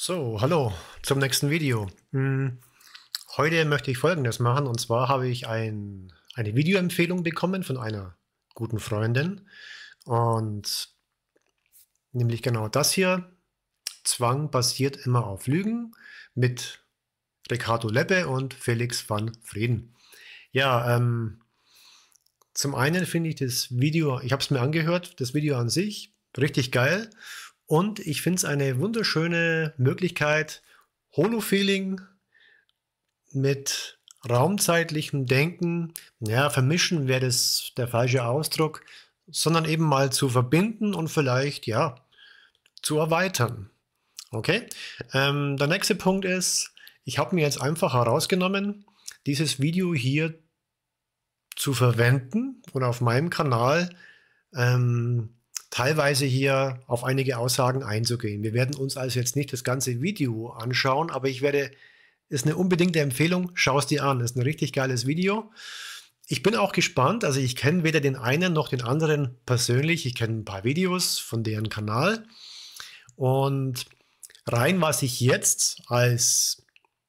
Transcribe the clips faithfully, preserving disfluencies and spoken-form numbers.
So, hallo zum nächsten Video. Hm, Heute möchte ich Folgendes machen, und zwar habe ich ein, eine Videoempfehlung bekommen von einer guten Freundin, und nämlich genau das hier: Zwang basiert immer auf Lügen, mit Ricardo Leppe und Felix van Frieden. Ja, ähm, zum einen finde ich das Video, ich habe es mir angehört, das Video an sich richtig geil, und ich finde es eine wunderschöne Möglichkeit, Holo-Feeling mit raumzeitlichem Denken, ja, vermischen wäre das der falsche Ausdruck, sondern eben mal zu verbinden und vielleicht, ja, zu erweitern. Okay? Ähm, der nächste Punkt ist, ich habe mir jetzt einfach herausgenommen, dieses Video hier zu verwenden und auf meinem Kanal ähm, teilweise hier auf einige Aussagen einzugehen. Wir werden uns also jetzt nicht das ganze Video anschauen, aber ich werde, ist eine unbedingte Empfehlung, schau es dir an, ist ein richtig geiles Video. Ich bin auch gespannt, also ich kenne weder den einen noch den anderen persönlich, ich kenne ein paar Videos von deren Kanal, und rein was ich jetzt als,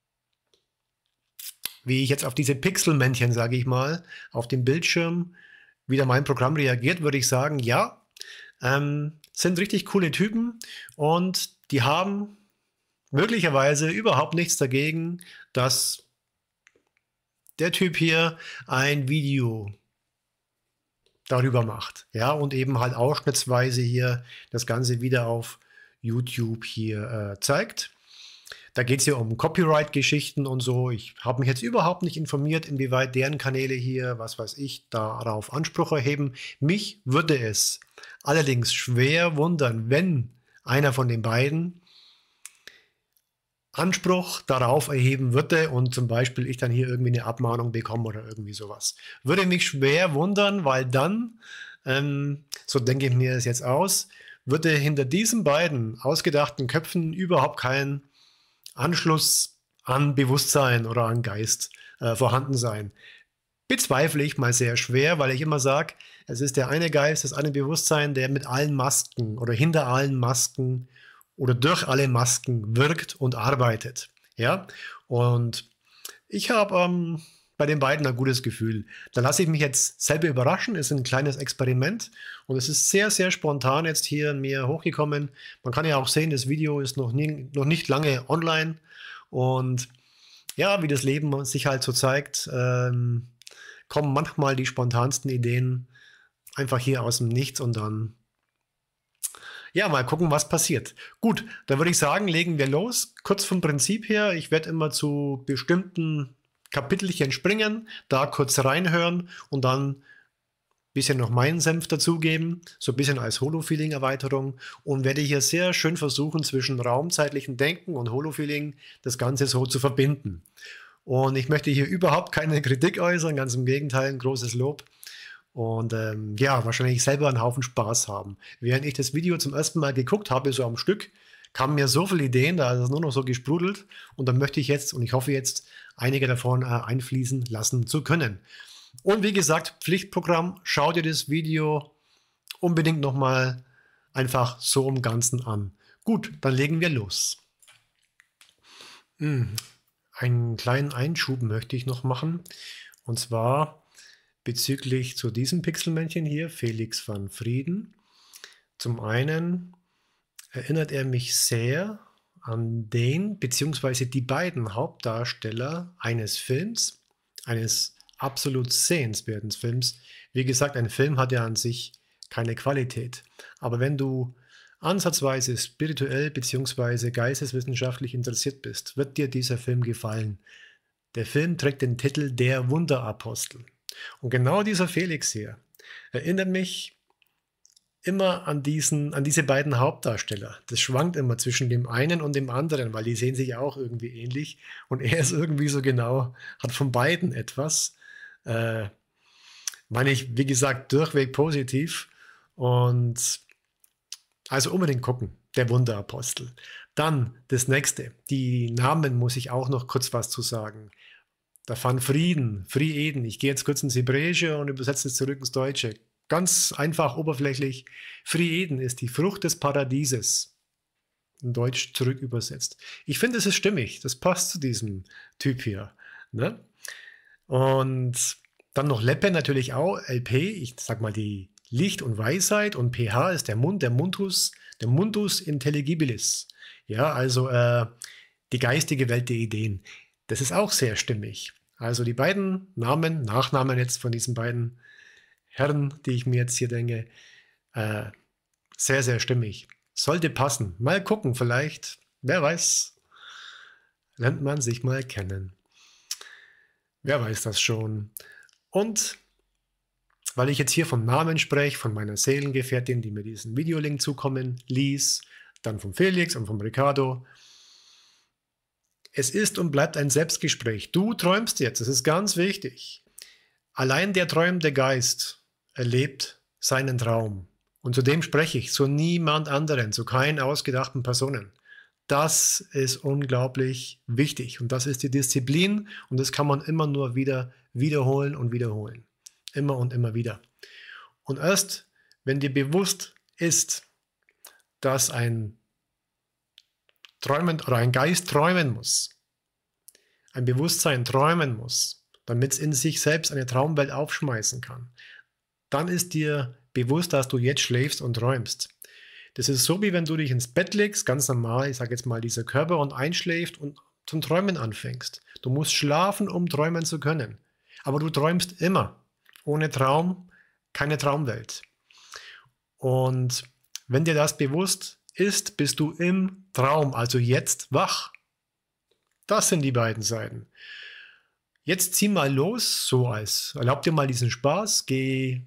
wie ich jetzt auf diese Pixelmännchen, sage ich mal, auf dem Bildschirm wieder mein Programm reagiert, würde ich sagen, ja, ähm, sind richtig coole Typen, und die haben möglicherweise überhaupt nichts dagegen, dass der Typ hier ein Video darüber macht, ja, und eben halt ausschnittsweise hier das Ganze wieder auf YouTube hier äh, zeigt. Da geht es ja um Copyright-Geschichten und so. Ich habe mich jetzt überhaupt nicht informiert, inwieweit deren Kanäle hier, was weiß ich, darauf Anspruch erheben. Mich würde es allerdings schwer wundern, wenn einer von den beiden Anspruch darauf erheben würde und zum Beispiel ich dann hier irgendwie eine Abmahnung bekomme oder irgendwie sowas. Würde mich schwer wundern, weil dann, ähm, so denke ich mir es jetzt aus, würde hinter diesen beiden ausgedachten Köpfen überhaupt kein Anschluss an Bewusstsein oder an Geist äh, vorhanden sein. Bezweifle ich mal sehr schwer, weil ich immer sage, es ist der eine Geist, das eine Bewusstsein, der mit allen Masken oder hinter allen Masken oder durch alle Masken wirkt und arbeitet. Ja? Und ich habe ähm, bei den beiden ein gutes Gefühl. Da lasse ich mich jetzt selber überraschen, ist ein kleines Experiment, und es ist sehr, sehr spontan jetzt hier mir hochgekommen. Man kann ja auch sehen, das Video ist noch, nie, noch nicht lange online, und ja, wie das Leben sich halt so zeigt, ähm, kommen manchmal die spontansten Ideen einfach hier aus dem Nichts, und dann ja, mal gucken, was passiert. Gut, dann würde ich sagen, legen wir los. Kurz vom Prinzip her, ich werde immer zu bestimmten Kapitelchen springen, da kurz reinhören und dann ein bisschen noch meinen Senf dazugeben, so ein bisschen als Holo-Feeling-Erweiterung, und werde hier sehr schön versuchen, zwischen raumzeitlichem Denken und Holo-Feeling das Ganze so zu verbinden. Und ich möchte hier überhaupt keine Kritik äußern, ganz im Gegenteil, ein großes Lob. Und ähm, ja, wahrscheinlich selber einen Haufen Spaß haben. Während ich das Video zum ersten Mal geguckt habe, so am Stück, kamen mir so viele Ideen, da ist es nur noch so gesprudelt. Und dann möchte ich jetzt, und ich hoffe jetzt, einige davon äh, einfließen lassen zu können. Und wie gesagt, Pflichtprogramm, schau dir das Video unbedingt nochmal einfach so im Ganzen an. Gut, dann legen wir los. Hm, einen kleinen Einschub möchte ich noch machen. Und zwar bezüglich zu diesem Pixelmännchen hier, Felix van Frieden. Zum einen erinnert er mich sehr an den, beziehungsweise die beiden Hauptdarsteller eines Films, eines absolut sehenswerten Films. Wie gesagt, ein Film hat ja an sich keine Qualität. Aber wenn du ansatzweise spirituell beziehungsweise geisteswissenschaftlich interessiert bist, wird dir dieser Film gefallen. Der Film trägt den Titel Der Wunderapostel. Und genau dieser Felix hier erinnert mich immer an, diesen, an diese beiden Hauptdarsteller. Das schwankt immer zwischen dem einen und dem anderen, weil die sehen sich auch irgendwie ähnlich. Und er ist irgendwie so genau, hat von beiden etwas. Äh, meine ich, wie gesagt, durchweg positiv. Und also unbedingt gucken, der Wunderapostel. Dann das nächste. Die Namen muss ich auch noch kurz was zu sagen. Der Van Frieden, Frieden. Ich gehe jetzt kurz ins Hebräische und übersetze es zurück ins Deutsche. Ganz einfach, oberflächlich. Frieden ist die Frucht des Paradieses. in Deutsch zurück übersetzt. Ich finde, es ist stimmig. Das passt zu diesem Typ hier. Ne? Und dann noch Leppe natürlich auch, L P, ich sag mal die Licht und Weisheit, und P H ist der Mund, der Mundus, der Mundus Intelligibilis. Ja, also äh, die geistige Welt der Ideen. Das ist auch sehr stimmig. Also die beiden Namen, Nachnamen jetzt von diesen beiden Herren, die ich mir jetzt hier denke, äh, sehr, sehr stimmig. Sollte passen. Mal gucken, vielleicht, wer weiß, lernt man sich mal kennen. Wer weiß das schon. Und weil ich jetzt hier vom Namen spreche, von meiner Seelengefährtin, die mir diesen Videolink zukommen ließ, dann vom Felix und vom Ricardo. Es ist und bleibt ein Selbstgespräch. Du träumst jetzt, das ist ganz wichtig. Allein der träumende Geist erlebt seinen Traum. Und zu dem spreche ich, zu niemand anderen, zu keinen ausgedachten Personen. Das ist unglaublich wichtig und das ist die Disziplin und das kann man immer nur wieder wiederholen und wiederholen. Immer und immer wieder. Und erst, wenn dir bewusst ist, dass ein Träumen oder ein Geist träumen muss, ein Bewusstsein träumen muss, damit es in sich selbst eine Traumwelt aufschmeißen kann, dann ist dir bewusst, dass du jetzt schläfst und träumst. Das ist so, wie wenn du dich ins Bett legst, ganz normal, ich sage jetzt mal dieser Körper, und einschläfst und zum Träumen anfängst. Du musst schlafen, um träumen zu können. Aber du träumst immer. Ohne Traum keine Traumwelt. Und wenn dir das bewusst ist, bist du im Traum, also jetzt wach. Das sind die beiden Seiten. Jetzt zieh mal los, so als erlaub dir mal diesen Spaß, geh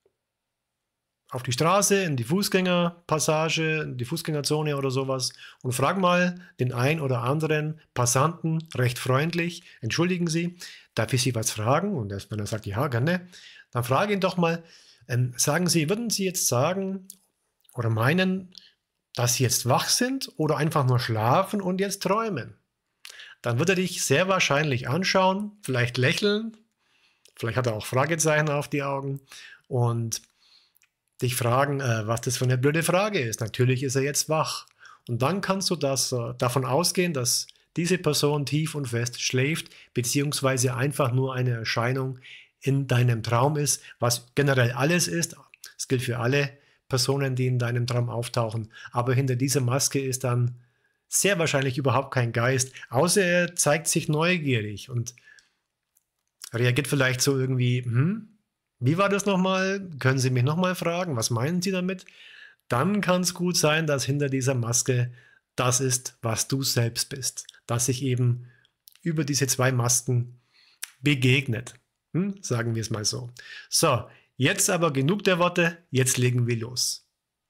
auf die Straße, in die Fußgängerpassage, in die Fußgängerzone oder sowas und frag mal den ein oder anderen Passanten recht freundlich, entschuldigen Sie, darf ich Sie was fragen? Und wenn er sagt, ja, gerne, dann frage ihn doch mal, ähm, sagen Sie, würden Sie jetzt sagen oder meinen, dass Sie jetzt wach sind oder einfach nur schlafen und jetzt träumen? Dann wird er dich sehr wahrscheinlich anschauen, vielleicht lächeln, vielleicht hat er auch Fragezeichen auf die Augen und dich fragen, äh, was das für eine blöde Frage ist. Natürlich ist er jetzt wach. Und dann kannst du das, äh, davon ausgehen, dass diese Person tief und fest schläft, beziehungsweise einfach nur eine Erscheinung in deinem Traum ist, was generell alles ist. Das gilt für alle Personen, die in deinem Traum auftauchen. Aber hinter dieser Maske ist dann sehr wahrscheinlich überhaupt kein Geist, außer er zeigt sich neugierig und reagiert vielleicht so irgendwie, hm, wie war das nochmal? Können Sie mich nochmal fragen? Was meinen Sie damit? Dann kann es gut sein, dass hinter dieser Maske das ist, was du selbst bist. Dass sich eben über diese zwei Masken begegnet. Hm? Sagen wir es mal so. So, jetzt aber genug der Worte. Jetzt legen wir los.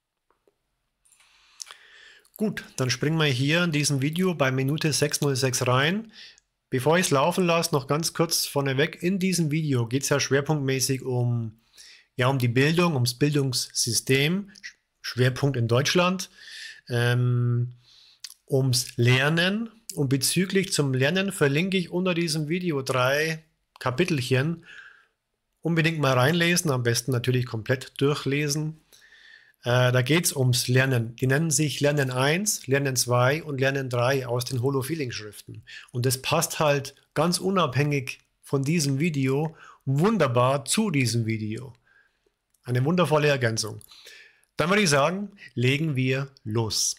Gut, dann springen wir hier in diesem Video bei Minute sechs null sechs rein. Bevor ich es laufen lasse, noch ganz kurz vorneweg, in diesem Video geht es ja schwerpunktmäßig um, ja, um die Bildung, ums Bildungssystem, Schwerpunkt in Deutschland, ähm, ums Lernen. Und bezüglich zum Lernen verlinke ich unter diesem Video drei Kapitelchen. Unbedingt mal reinlesen, am besten natürlich komplett durchlesen. Äh, da geht es ums Lernen. Die nennen sich Lernen eins, Lernen zwei und Lernen drei aus den Holo-Feeling-Schriften. Und das passt halt ganz unabhängig von diesem Video wunderbar zu diesem Video. Eine wundervolle Ergänzung. Dann würde ich sagen, legen wir los.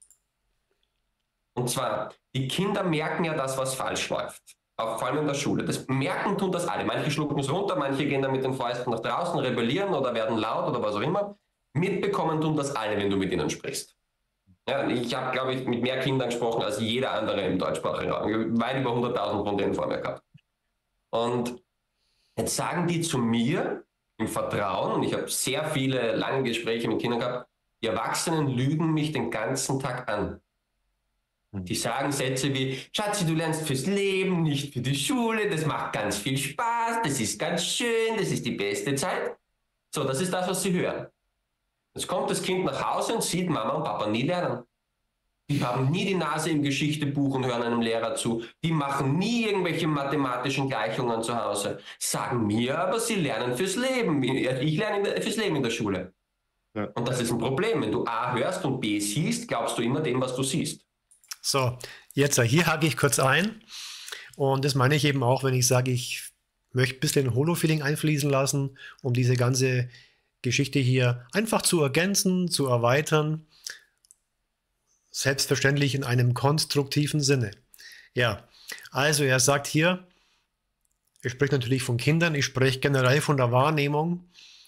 Und zwar, die Kinder merken ja das, was falsch läuft. Auch vor allem in der Schule. Das merken tun das alle. Manche schlucken es runter, manche gehen dann mit den Fäusten nach draußen, rebellieren oder werden laut oder was auch immer. Mitbekommen tun das alle, wenn du mit ihnen sprichst. Ja, ich habe, glaube ich, mit mehr Kindern gesprochen als jeder andere im deutschsprachigen Raum. Weit über hunderttausend von denen vor mir gehabt. Und jetzt sagen die zu mir im Vertrauen, und ich habe sehr viele lange Gespräche mit Kindern gehabt, die Erwachsenen lügen mich den ganzen Tag an. Die sagen Sätze wie, Schatzi, du lernst fürs Leben, nicht für die Schule, das macht ganz viel Spaß, das ist ganz schön, das ist die beste Zeit. So, das ist das, was sie hören. Jetzt kommt das Kind nach Hause und sieht Mama und Papa nie lernen. Die haben nie die Nase im Geschichtebuch und hören einem Lehrer zu. Die machen nie irgendwelche mathematischen Gleichungen zu Hause. Sagen mir aber, sie lernen fürs Leben. Ich lerne fürs Leben in der Schule. Ja. Und das ist ein Problem. Wenn du A hörst und B siehst, glaubst du immer dem, was du siehst. So, jetzt, hier hake ich kurz ein. Und das meine ich eben auch, wenn ich sage, ich möchte ein bisschen Holo-Feeling einfließen lassen, um diese ganze Geschichte hier einfach zu ergänzen, zu erweitern. Selbstverständlich in einem konstruktiven Sinne. Ja, also er sagt hier, ich spreche natürlich von Kindern, ich spreche generell von der Wahrnehmung.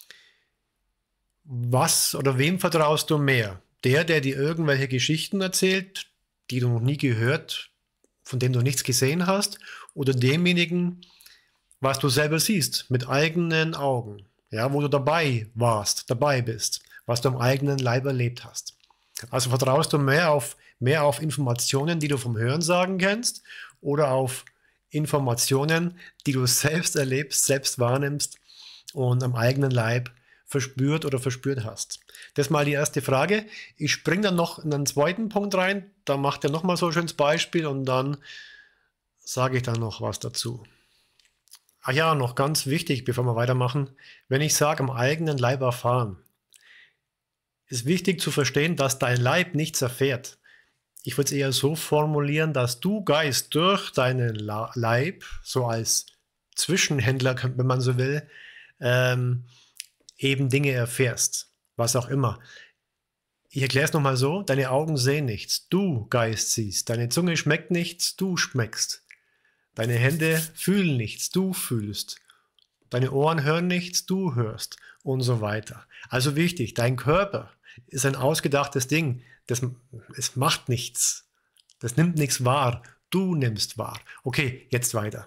Was oder wem vertraust du mehr? Der, der dir irgendwelche Geschichten erzählt, die du noch nie gehört, von dem du nichts gesehen hast, oder demjenigen, was du selber siehst, mit eigenen Augen, ja, wo du dabei warst, dabei bist, was du am eigenen Leib erlebt hast. Also vertraust du mehr auf, mehr auf Informationen, die du vom Hörensagen kennst, oder auf Informationen, die du selbst erlebst, selbst wahrnimmst und am eigenen Leib verspürt oder verspürt hast. Das ist mal die erste Frage. Ich springe dann noch in einen zweiten Punkt rein, da macht er nochmal so ein schönes Beispiel und dann sage ich dann noch was dazu. Ach ja, noch ganz wichtig, bevor wir weitermachen, wenn ich sage, am eigenen Leib erfahren, ist wichtig zu verstehen, dass dein Leib nichts erfährt. Ich würde es eher so formulieren, dass du Geist durch deinen Leib, so als Zwischenhändler, wenn man so will, ähm, eben Dinge erfährst, was auch immer. Ich erkläre es nochmal so, deine Augen sehen nichts, du Geist siehst, deine Zunge schmeckt nichts, du schmeckst, deine Hände fühlen nichts, du fühlst, deine Ohren hören nichts, du hörst und so weiter. Also wichtig, dein Körper ist ein ausgedachtes Ding, das, es macht nichts, das nimmt nichts wahr, du nimmst wahr. Okay, jetzt weiter.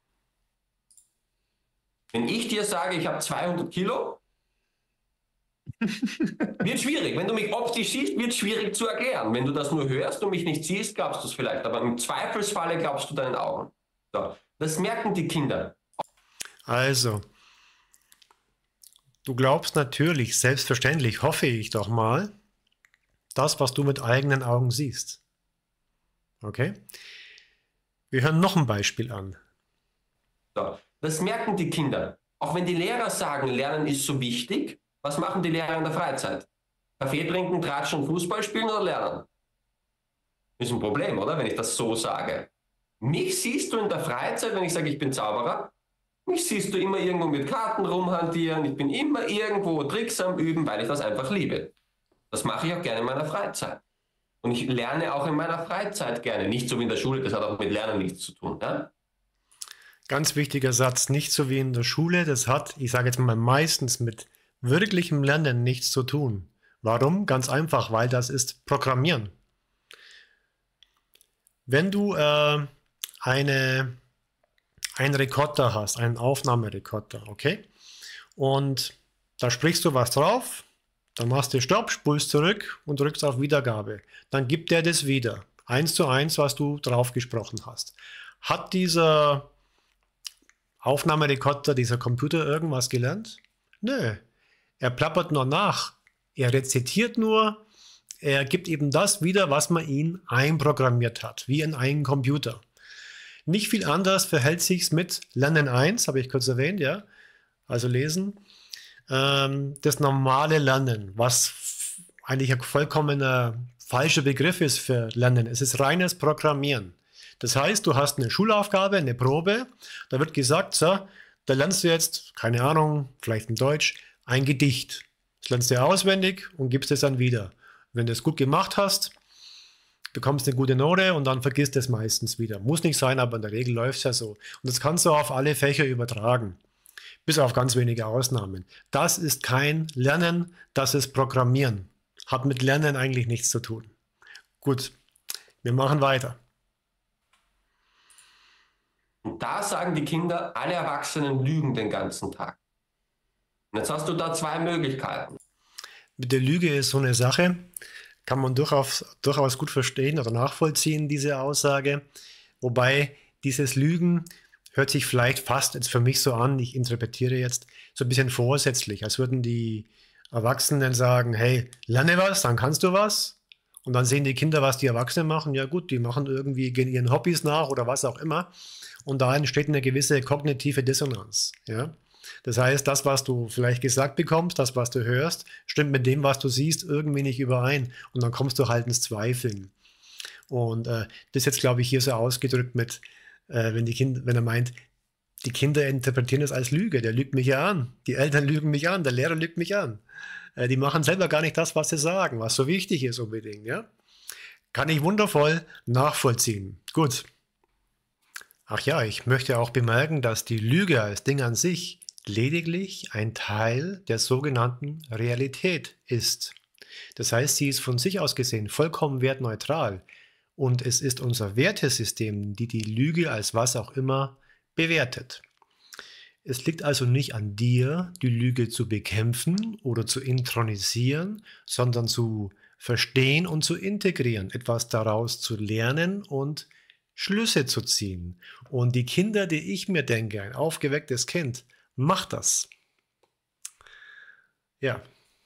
Wenn ich dir sage, ich habe zweihundert Kilo, wird schwierig. Wenn du mich optisch siehst, wird es schwierig zu erklären. Wenn du das nur hörst und mich nicht siehst, glaubst du es vielleicht. Aber im Zweifelsfalle glaubst du deinen Augen. So, das merken die Kinder. Also, du glaubst natürlich, selbstverständlich, hoffe ich doch mal, das, was du mit eigenen Augen siehst. Okay? Wir hören noch ein Beispiel an. So, das merken die Kinder. Auch wenn die Lehrer sagen, Lernen ist so wichtig, was machen die Lehrer in der Freizeit? Kaffee trinken, tratschen, Fußball spielen oder lernen? Ist ein Problem, oder? Wenn ich das so sage. Mich siehst du in der Freizeit, wenn ich sage, ich bin Zauberer, mich siehst du immer irgendwo mit Karten rumhantieren, ich bin immer irgendwo Tricks am Üben, weil ich das einfach liebe. Das mache ich auch gerne in meiner Freizeit. Und ich lerne auch in meiner Freizeit gerne. Nicht so wie in der Schule, das hat auch mit Lernen nichts zu tun. Ja? Ganz wichtiger Satz, nicht so wie in der Schule, das hat, ich sage jetzt mal meistens mit wirklichem Lernen nichts zu tun. Warum? Ganz einfach, weil das ist Programmieren. Wenn du äh, eine, einen Rekorder hast, einen Aufnahmerekorder, okay? Und da sprichst du was drauf, dann machst du Stopp, spulst zurück und drückst auf Wiedergabe. Dann gibt der das wieder. Eins zu eins, was du drauf gesprochen hast. Hat dieser Aufnahmerekorder, dieser Computer irgendwas gelernt? Nö. Er plappert nur nach. Er rezitiert nur. Er gibt eben das wieder, was man ihn einprogrammiert hat, wie in einen Computer. Nicht viel anders verhält sich's mit Lernen eins, habe ich kurz erwähnt, ja. Also lesen. Ähm, das normale Lernen, was eigentlich ein vollkommener falscher Begriff ist für Lernen. Es ist reines Programmieren. Das heißt, du hast eine Schulaufgabe, eine Probe, da wird gesagt, so, da lernst du jetzt, keine Ahnung, vielleicht in Deutsch, ein Gedicht. Das lernst du auswendig und gibst es dann wieder. Wenn du es gut gemacht hast, bekommst du eine gute Note und dann vergisst es meistens wieder. Muss nicht sein, aber in der Regel läuft es ja so. Und das kannst du auf alle Fächer übertragen. Bis auf ganz wenige Ausnahmen. Das ist kein Lernen, das ist Programmieren. Hat mit Lernen eigentlich nichts zu tun. Gut, wir machen weiter. Und da sagen die Kinder, alle Erwachsenen lügen den ganzen Tag. Und jetzt hast du da zwei Möglichkeiten. Mit der Lüge ist so eine Sache, kann man durchaus, durchaus gut verstehen oder nachvollziehen, diese Aussage. Wobei dieses Lügen hört sich vielleicht fast jetzt für mich so an, ich interpretiere jetzt so ein bisschen vorsätzlich, als würden die Erwachsenen sagen, hey, lerne was, dann kannst du was. Und dann sehen die Kinder, was die Erwachsenen machen. Ja gut, die machen irgendwie, gehen ihren Hobbys nach oder was auch immer. Und da entsteht eine gewisse kognitive Dissonanz. Ja? Das heißt, das, was du vielleicht gesagt bekommst, das, was du hörst, stimmt mit dem, was du siehst, irgendwie nicht überein. Und dann kommst du halt ins Zweifeln. Und äh, das ist jetzt, glaube ich, hier so ausgedrückt mit, äh, wenn, die kind, wenn er meint, die Kinder interpretieren das als Lüge. Der lügt mich ja an. Die Eltern lügen mich an. Der Lehrer lügt mich an. Äh, die machen selber gar nicht das, was sie sagen, was so wichtig ist unbedingt. Ja? Kann ich wundervoll nachvollziehen. Gut. Ach ja, ich möchte auch bemerken, dass die Lüge als Ding an sich lediglich ein Teil der sogenannten Realität ist. Das heißt, sie ist von sich aus gesehen vollkommen wertneutral und es ist unser Wertesystem, die die Lüge als was auch immer bewertet. Es liegt also nicht an dir, die Lüge zu bekämpfen oder zu intronisieren, sondern zu verstehen und zu integrieren, etwas daraus zu lernen und Schlüsse zu ziehen. Und die Kinder, die ich mir denke, ein aufgewecktes Kind, macht das. Ja.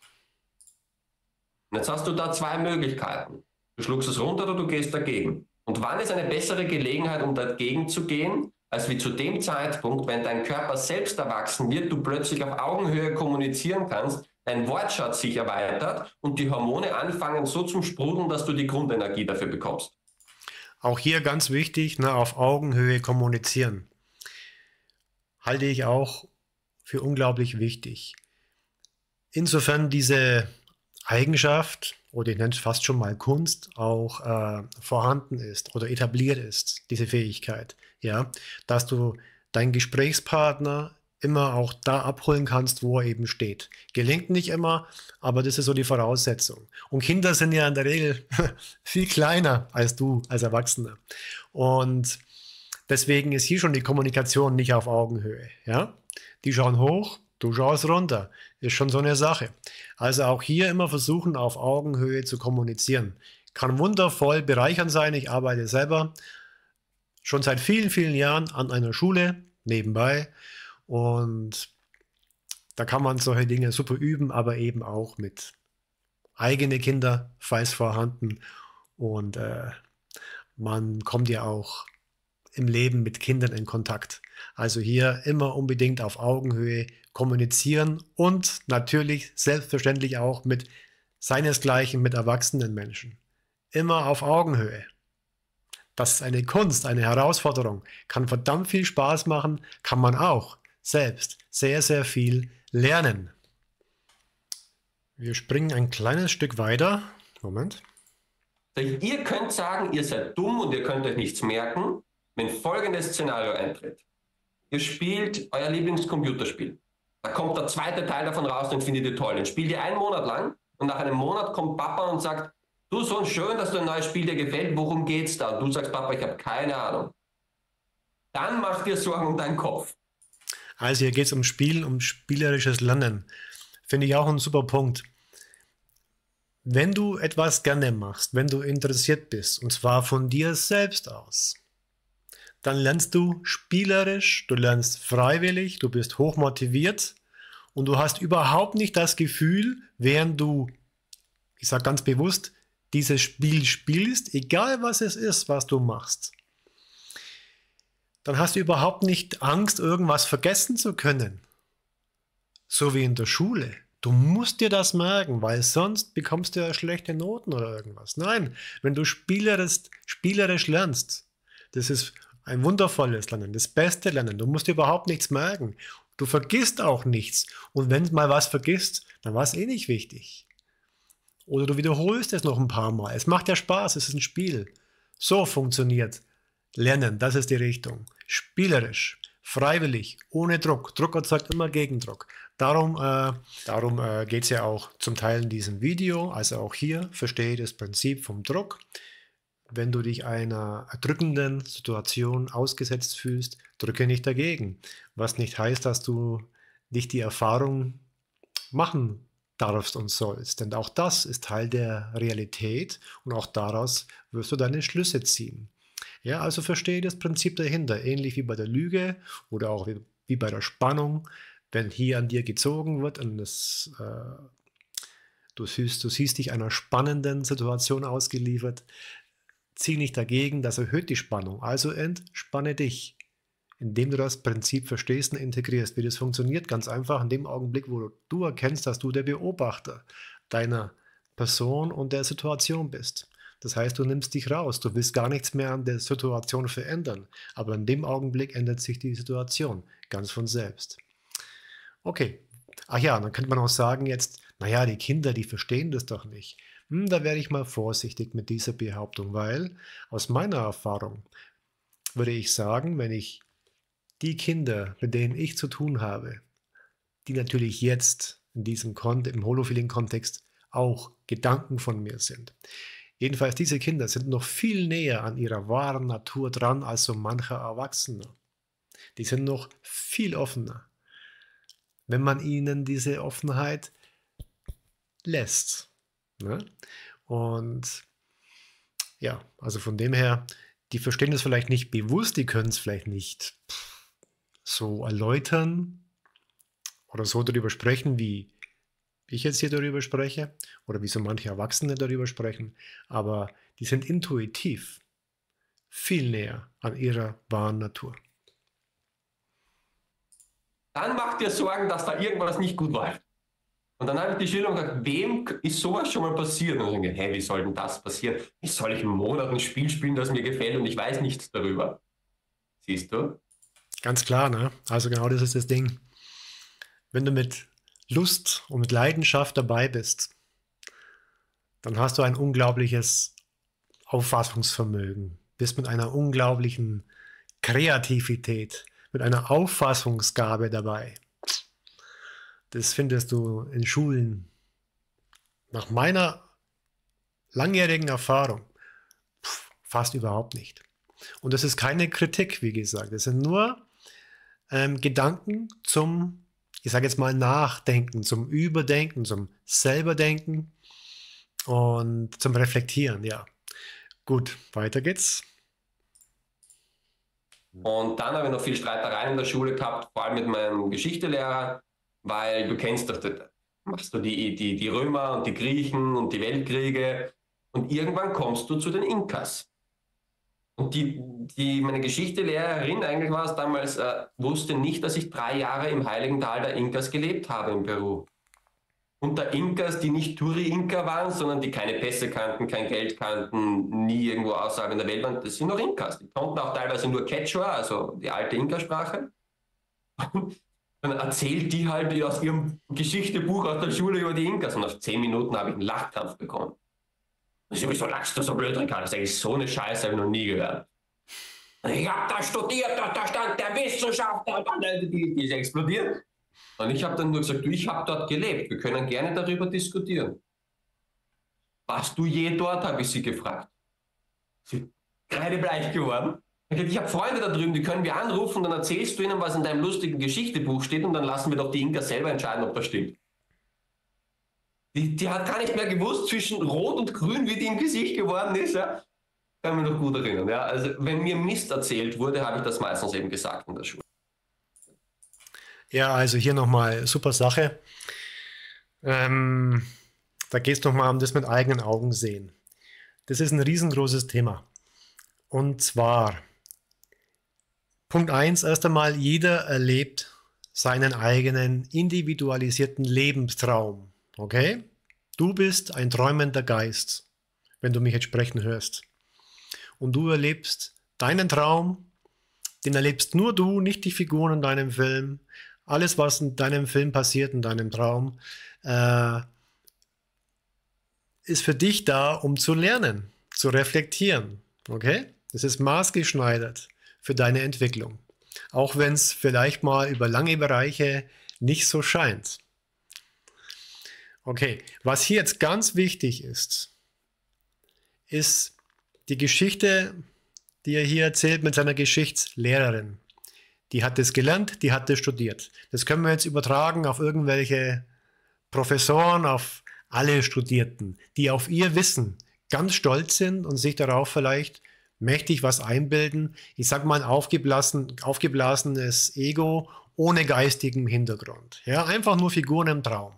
Jetzt hast du da zwei Möglichkeiten. Du schluckst es runter oder du gehst dagegen. Und wann ist eine bessere Gelegenheit, um dagegen zu gehen, als wie zu dem Zeitpunkt, wenn dein Körper selbst erwachsen wird, du plötzlich auf Augenhöhe kommunizieren kannst, dein Wortschatz sich erweitert und die Hormone anfangen so zum Sprudeln, dass du die Grundenergie dafür bekommst. Auch hier ganz wichtig, ne, auf Augenhöhe kommunizieren. Halte ich auch für unglaublich wichtig. Insofern diese Eigenschaft, oder ich nenne es fast schon mal Kunst, auch äh, vorhanden ist oder etabliert ist, diese Fähigkeit, ja, dass du deinen Gesprächspartner immer auch da abholen kannst, wo er eben steht. Gelingt nicht immer, aber das ist so die Voraussetzung. Und Kinder sind ja in der Regel viel kleiner als du, als Erwachsener. Und deswegen ist hier schon die Kommunikation nicht auf Augenhöhe, ja. Die schauen hoch, du schaust runter. Ist schon so eine Sache. Also auch hier immer versuchen, auf Augenhöhe zu kommunizieren. Kann wundervoll bereichernd sein. Ich arbeite selber schon seit vielen, vielen Jahren an einer Schule nebenbei. Und da kann man solche Dinge super üben, aber eben auch mit eigenen Kindern, falls vorhanden. Und äh, man kommt ja auch im Leben mit Kindern in Kontakt. Also hier immer unbedingt auf Augenhöhe kommunizieren und natürlich selbstverständlich auch mit seinesgleichen, mit erwachsenen Menschen. Immer auf Augenhöhe. Das ist eine Kunst, eine Herausforderung. Kann verdammt viel Spaß machen, kann man auch selbst sehr, sehr viel lernen. Wir springen ein kleines Stück weiter. Moment. Ihr könnt sagen, ihr seid dumm und ihr könnt euch nichts merken, wenn folgendes Szenario eintritt. Ihr spielt euer Lieblingscomputerspiel. Da kommt der zweite Teil davon raus, den findet ihr toll. Den spielt ihr einen Monat lang und nach einem Monat kommt Papa und sagt, du, so schön, dass du ein neues Spiel dir gefällt, worum geht's da? Und du sagst, Papa, ich habe keine Ahnung. Dann macht dir Sorgen um deinen Kopf. Also hier geht es um Spielen, um spielerisches Lernen. Finde ich auch ein super Punkt. Wenn du etwas gerne machst, wenn du interessiert bist, und zwar von dir selbst aus, dann lernst du spielerisch, du lernst freiwillig, du bist hochmotiviert und du hast überhaupt nicht das Gefühl, während du, ich sage ganz bewusst, dieses Spiel spielst, egal was es ist, was du machst, dann hast du überhaupt nicht Angst, irgendwas vergessen zu können. So wie in der Schule. Du musst dir das merken, weil sonst bekommst du ja schlechte Noten oder irgendwas. Nein, wenn du spielerisch, spielerisch lernst, das ist ein wundervolles Lernen, das beste Lernen. Du musst dir überhaupt nichts merken. Du vergisst auch nichts. Und wenn du mal was vergisst, dann war es eh nicht wichtig. Oder du wiederholst es noch ein paar Mal. Es macht ja Spaß, es ist ein Spiel. So funktioniert Lernen, das ist die Richtung. Spielerisch, freiwillig, ohne Druck. Druck erzeugt immer Gegendruck. Darum, äh, darum äh, geht es ja auch zum Teil in diesem Video. Also auch hier verstehe das Prinzip vom Druck. Wenn du dich einer erdrückenden Situation ausgesetzt fühlst, drücke nicht dagegen. Was nicht heißt, dass du nicht die Erfahrung machen darfst und sollst. Denn auch das ist Teil der Realität und auch daraus wirst du deine Schlüsse ziehen. Ja, also verstehe das Prinzip dahinter, ähnlich wie bei der Lüge oder auch wie, wie bei der Spannung. Wenn hier an dir gezogen wird und das, äh, du, siehst, du siehst dich einer spannenden Situation ausgeliefert, zieh nicht dagegen, das erhöht die Spannung. Also entspanne dich. Indem du das Prinzip verstehst und integrierst. Wie das funktioniert, ganz einfach in dem Augenblick, wo du erkennst, dass du der Beobachter deiner Person und der Situation bist. Das heißt, du nimmst dich raus, du willst gar nichts mehr an der Situation verändern, aber in dem Augenblick ändert sich die Situation ganz von selbst. Okay, ach ja, dann könnte man auch sagen jetzt, naja, die Kinder, die verstehen das doch nicht. Hm, da wäre ich mal vorsichtig mit dieser Behauptung, weil aus meiner Erfahrung würde ich sagen, wenn ich die Kinder, mit denen ich zu tun habe, die natürlich jetzt in diesem Kon im Holofeeling-Kontext auch Gedanken von mir sind. Jedenfalls, diese Kinder sind noch viel näher an ihrer wahren Natur dran als so mancher Erwachsener. Die sind noch viel offener, wenn man ihnen diese Offenheit lässt. Ne? Und ja, also von dem her, die verstehen das vielleicht nicht bewusst, die können es vielleicht nicht so erläutern oder so darüber sprechen, wie ich jetzt hier darüber spreche oder wie so manche Erwachsene darüber sprechen, aber die sind intuitiv viel näher an ihrer wahren Natur. Dann macht dir Sorgen, dass da irgendwas nicht gut läuft. Und dann habe ich die Schüler gesagt, wem ist sowas schon mal passiert? Und ich denke, hey, wie soll denn das passieren? Wie soll ich einen Monat ein Spiel spielen, das mir gefällt und ich weiß nichts darüber? Siehst du? Ganz klar, ne? Also genau das ist das Ding. Wenn du mit Lust und mit Leidenschaft dabei bist, dann hast du ein unglaubliches Auffassungsvermögen, bist mit einer unglaublichen Kreativität, mit einer Auffassungsgabe dabei. Das findest du in Schulen nach meiner langjährigen Erfahrung pff, fast überhaupt nicht. Und das ist keine Kritik, wie gesagt. Das sind nur ähm, Gedanken zum, ich sage jetzt mal, Nachdenken, zum Überdenken, zum Selberdenken und zum Reflektieren, ja. Gut, weiter geht's. Und dann habe ich noch viel Streitereien in der Schule gehabt, vor allem mit meinem Geschichtelehrer, weil du kennst doch, da machst du die, die, die Römer und die Griechen und die Weltkriege und irgendwann kommst du zu den Inkas. Und die, die, meine Geschichtelehrerin, eigentlich war es damals, äh, wusste nicht, dass ich drei Jahre im heiligen Tal der Inkas gelebt habe in Peru. Und der Inkas, die nicht Touri-Inka waren, sondern die keine Pässe kannten, kein Geld kannten, nie irgendwo außerhalb in der Welt waren, das sind noch Inkas. Die konnten auch teilweise nur Quechua, also die alte Inka-Sprache. Dann erzählt die halt aus ihrem Geschichtebuch aus der Schule über die Inkas. Und nach zehn Minuten habe ich einen Lachkampf bekommen. Und ich, wieso lachst du so blöd, Ricardo? Das ist eigentlich so eine Scheiße, habe ich noch nie gehört. Ich habe da studiert, da stand der Wissenschaftler, die, die ist explodiert. Und ich habe dann nur gesagt, du, ich habe dort gelebt, wir können gerne darüber diskutieren. Warst du je dort, habe ich sie gefragt. Sie ist kreidebleich geworden. Ich habe Freunde da drüben, die können wir anrufen, dann erzählst du ihnen, was in deinem lustigen Geschichtebuch steht und dann lassen wir doch die Inkas selber entscheiden, ob das stimmt. Die, die hat gar nicht mehr gewusst zwischen Rot und Grün, wie die im Gesicht geworden ist. Ja? Kann mich noch gut erinnern. Ja? Also wenn mir Mist erzählt wurde, habe ich das meistens eben gesagt in der Schule. Ja, also hier nochmal super Sache. Ähm, da geht es nochmal um das mit eigenen Augen sehen. Das ist ein riesengroßes Thema. Und zwar, Punkt eins, erst einmal, jeder erlebt seinen eigenen individualisierten Lebenstraum. Okay? Du bist ein träumender Geist, wenn du mich jetzt sprechen hörst. Und du erlebst deinen Traum, den erlebst nur du, nicht die Figuren in deinem Film. Alles, was in deinem Film passiert, in deinem Traum, äh, ist für dich da, um zu lernen, zu reflektieren. Okay? Das ist maßgeschneidert für deine Entwicklung. Auch wenn es vielleicht mal über lange Bereiche nicht so scheint. Okay, was hier jetzt ganz wichtig ist, ist die Geschichte, die er hier erzählt mit seiner Geschichtslehrerin. Die hat das gelernt, die hat das studiert. Das können wir jetzt übertragen auf irgendwelche Professoren, auf alle Studierten, die auf ihr Wissen ganz stolz sind und sich darauf vielleicht mächtig was einbilden. Ich sage mal ein aufgeblasen, aufgeblasenes Ego ohne geistigen Hintergrund. Ja, einfach nur Figuren im Traum.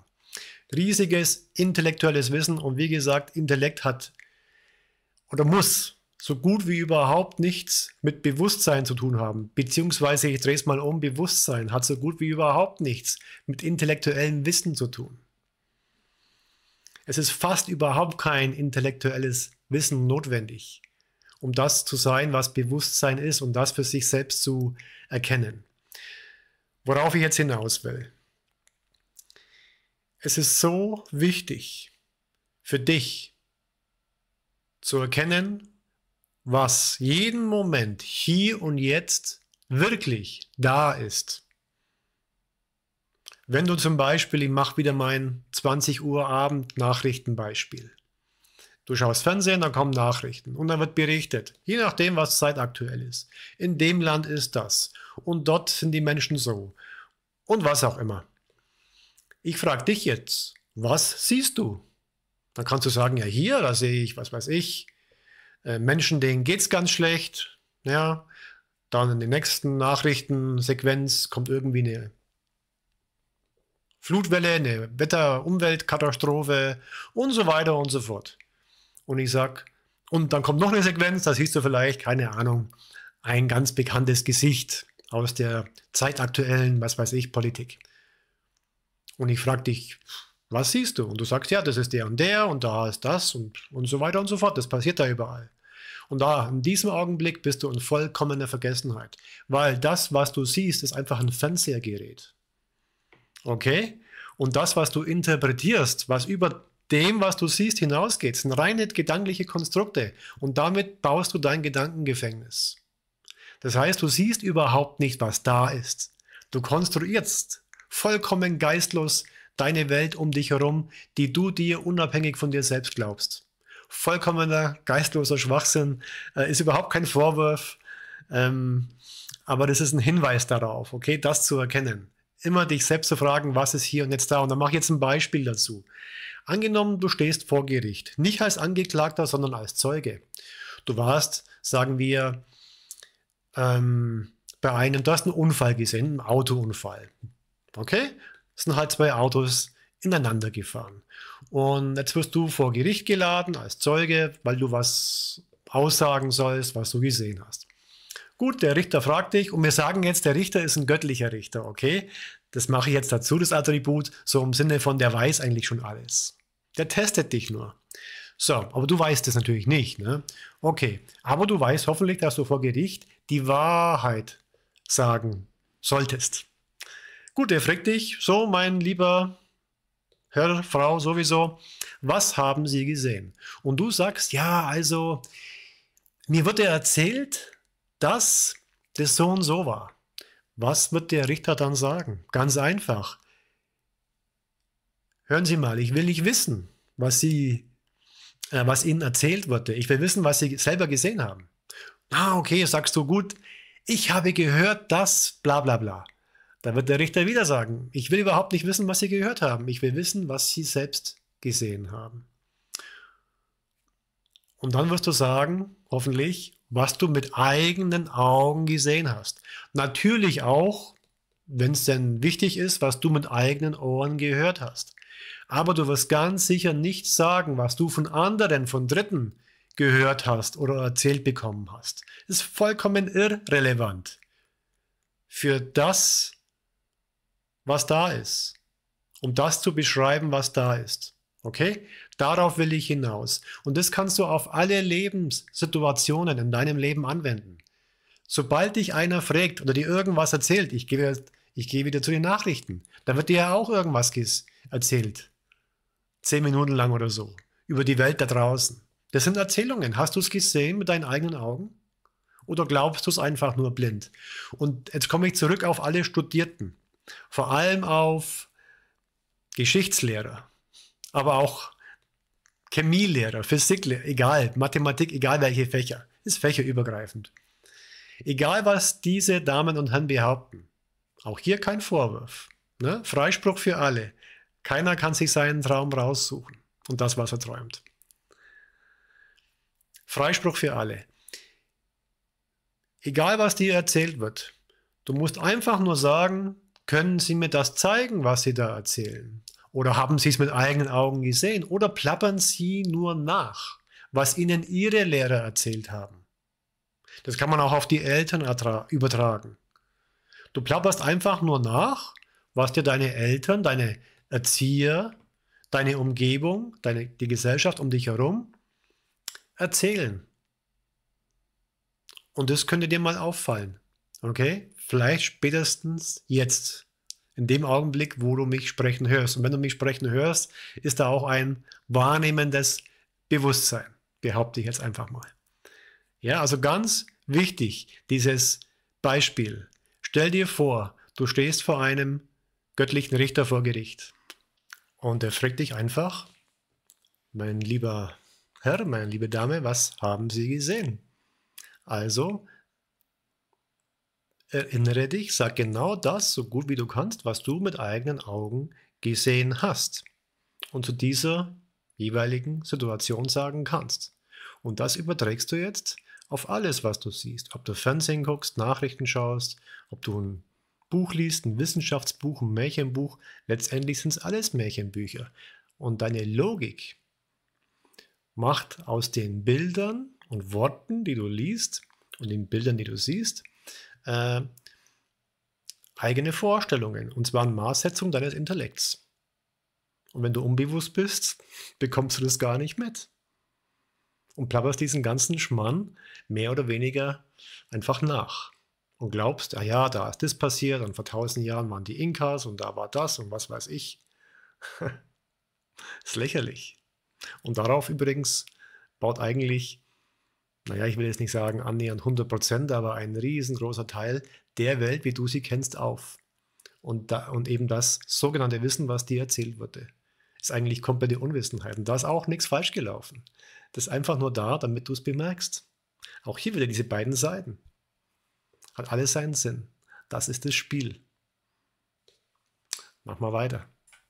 Riesiges intellektuelles Wissen und wie gesagt, Intellekt hat oder muss so gut wie überhaupt nichts mit Bewusstsein zu tun haben. Beziehungsweise, ich drehe es mal um, Bewusstsein hat so gut wie überhaupt nichts mit intellektuellem Wissen zu tun. Es ist fast überhaupt kein intellektuelles Wissen notwendig, um das zu sein, was Bewusstsein ist und das für sich selbst zu erkennen. Worauf ich jetzt hinaus will. Es ist so wichtig für dich zu erkennen, was jeden Moment hier und jetzt wirklich da ist. Wenn du zum Beispiel, ich mache wieder mein zwanzig Uhr Abend Nachrichtenbeispiel. Du schaust Fernsehen, dann kommen Nachrichten und dann wird berichtet, je nachdem, was zeitaktuell ist. In dem Land ist das und dort sind die Menschen so und was auch immer. Ich frage dich jetzt, was siehst du? Dann kannst du sagen, ja hier, da sehe ich, was weiß ich, äh, Menschen, denen geht es ganz schlecht. Ja, dann in der nächsten Nachrichtensequenz kommt irgendwie eine Flutwelle, eine Wetter-Umweltkatastrophe und so weiter und so fort. Und ich sage, und dann kommt noch eine Sequenz, da siehst du vielleicht, keine Ahnung, ein ganz bekanntes Gesicht aus der zeitaktuellen, was weiß ich, Politik. Und ich frage dich, was siehst du? Und du sagst, ja, das ist der und der und da ist das und, und so weiter und so fort. Das passiert da überall. Und da, in diesem Augenblick bist du in vollkommener Vergessenheit. Weil das, was du siehst, ist einfach ein Fernsehgerät. Okay? Und das, was du interpretierst, was über dem, was du siehst, hinausgeht, sind reine gedankliche Konstrukte. Und damit baust du dein Gedankengefängnis. Das heißt, du siehst überhaupt nicht, was da ist. Du konstruierst vollkommen geistlos deine Welt um dich herum, die du dir unabhängig von dir selbst glaubst. Vollkommener geistloser Schwachsinn, äh, ist überhaupt kein Vorwurf, ähm, aber das ist ein Hinweis darauf, okay, das zu erkennen. Immer dich selbst zu fragen, was ist hier und jetzt da. Und dann mache ich jetzt ein Beispiel dazu. Angenommen, du stehst vor Gericht, nicht als Angeklagter, sondern als Zeuge. Du warst, sagen wir, ähm, bei einem, du hast einen Unfall gesehen, einen Autounfall. Okay? Es sind halt zwei Autos ineinander gefahren. Und jetzt wirst du vor Gericht geladen als Zeuge, weil du was aussagen sollst, was du gesehen hast. Gut, der Richter fragt dich und wir sagen jetzt, der Richter ist ein göttlicher Richter, okay? Das mache ich jetzt dazu, das Attribut, so im Sinne von, der weiß eigentlich schon alles. Der testet dich nur. So, aber du weißt es natürlich nicht, ne? Okay, aber du weißt hoffentlich, dass du vor Gericht die Wahrheit sagen solltest. Gut, er fragt dich, so mein lieber Herr, Frau sowieso, was haben Sie gesehen? Und du sagst, ja, also, mir wird ja erzählt, dass das so und so war. Was wird der Richter dann sagen? Ganz einfach. Hören Sie mal, ich will nicht wissen, was, Sie, äh, was Ihnen erzählt wurde. Ich will wissen, was Sie selber gesehen haben. Ah, okay, sagst du, gut, ich habe gehört, dass bla bla bla. Da wird der Richter wieder sagen, ich will überhaupt nicht wissen, was Sie gehört haben. Ich will wissen, was Sie selbst gesehen haben. Und dann wirst du sagen, hoffentlich, was du mit eigenen Augen gesehen hast. Natürlich auch, wenn es denn wichtig ist, was du mit eigenen Ohren gehört hast. Aber du wirst ganz sicher nicht sagen, was du von anderen, von Dritten gehört hast oder erzählt bekommen hast. Das ist vollkommen irrelevant für das, was da ist, um das zu beschreiben, was da ist. Okay? Darauf will ich hinaus. Und das kannst du auf alle Lebenssituationen in deinem Leben anwenden. Sobald dich einer fragt oder dir irgendwas erzählt, ich gehe, ich gehe wieder zu den Nachrichten, da wird dir ja auch irgendwas erzählt. Zehn Minuten lang oder so. Über die Welt da draußen. Das sind Erzählungen. Hast du es gesehen mit deinen eigenen Augen? Oder glaubst du es einfach nur blind? Und jetzt komme ich zurück auf alle Studierten. Vor allem auf Geschichtslehrer, aber auch Chemielehrer, Physiklehrer, egal, Mathematik, egal welche Fächer, ist fächerübergreifend. Egal, was diese Damen und Herren behaupten, auch hier kein Vorwurf. Ne? Freispruch für alle. Keiner kann sich seinen Traum raussuchen und das, was er träumt. Freispruch für alle. Egal, was dir erzählt wird, du musst einfach nur sagen, können Sie mir das zeigen, was Sie da erzählen? Oder haben Sie es mit eigenen Augen gesehen? Oder plappern Sie nur nach? was ihnen ihre Lehrer erzählt haben. Das kann man auch auf die Eltern übertragen. Du plapperst einfach nur nach, was dir deine Eltern, deine Erzieher, deine Umgebung, deine, die Gesellschaft um dich herum erzählen. Und das könnte dir mal auffallen. Okay? Vielleicht spätestens jetzt, in dem Augenblick, wo du mich sprechen hörst. Und wenn du mich sprechen hörst, ist da auch ein wahrnehmendes Bewusstsein, behaupte ich jetzt einfach mal. Ja, also ganz wichtig, dieses Beispiel. Stell dir vor, du stehst vor einem göttlichen Richter vor Gericht. Und er fragt dich einfach, mein lieber Herr, meine liebe Dame, was haben Sie gesehen? Also, erinnere dich, sag genau das, so gut wie du kannst, was du mit eigenen Augen gesehen hast und zu dieser jeweiligen Situation sagen kannst. Und das überträgst du jetzt auf alles, was du siehst. Ob du Fernsehen guckst, Nachrichten schaust, ob du ein Buch liest, ein Wissenschaftsbuch, ein Märchenbuch. Letztendlich sind es alles Märchenbücher. Und deine Logik macht aus den Bildern und Worten, die du liest und den Bildern, die du siehst, äh, eigene Vorstellungen. Und zwar in Maßsetzung deines Intellekts. Und wenn du unbewusst bist, bekommst du das gar nicht mit. Und plapperst diesen ganzen Schmarrn mehr oder weniger einfach nach. Und glaubst, ah ja, da ist das passiert und vor tausend Jahren waren die Inkas und da war das und was weiß ich. Das ist lächerlich. Und darauf übrigens baut eigentlich, naja, ich will jetzt nicht sagen annähernd hundert Prozent, aber ein riesengroßer Teil der Welt, wie du sie kennst, auf. Und, da, und eben das sogenannte Wissen, was dir erzählt wurde, ist eigentlich komplette Unwissenheit. Und da ist auch nichts falsch gelaufen. Das ist einfach nur da, damit du es bemerkst. Auch hier wieder diese beiden Seiten. Hat alles seinen Sinn. Das ist das Spiel. Mach mal weiter.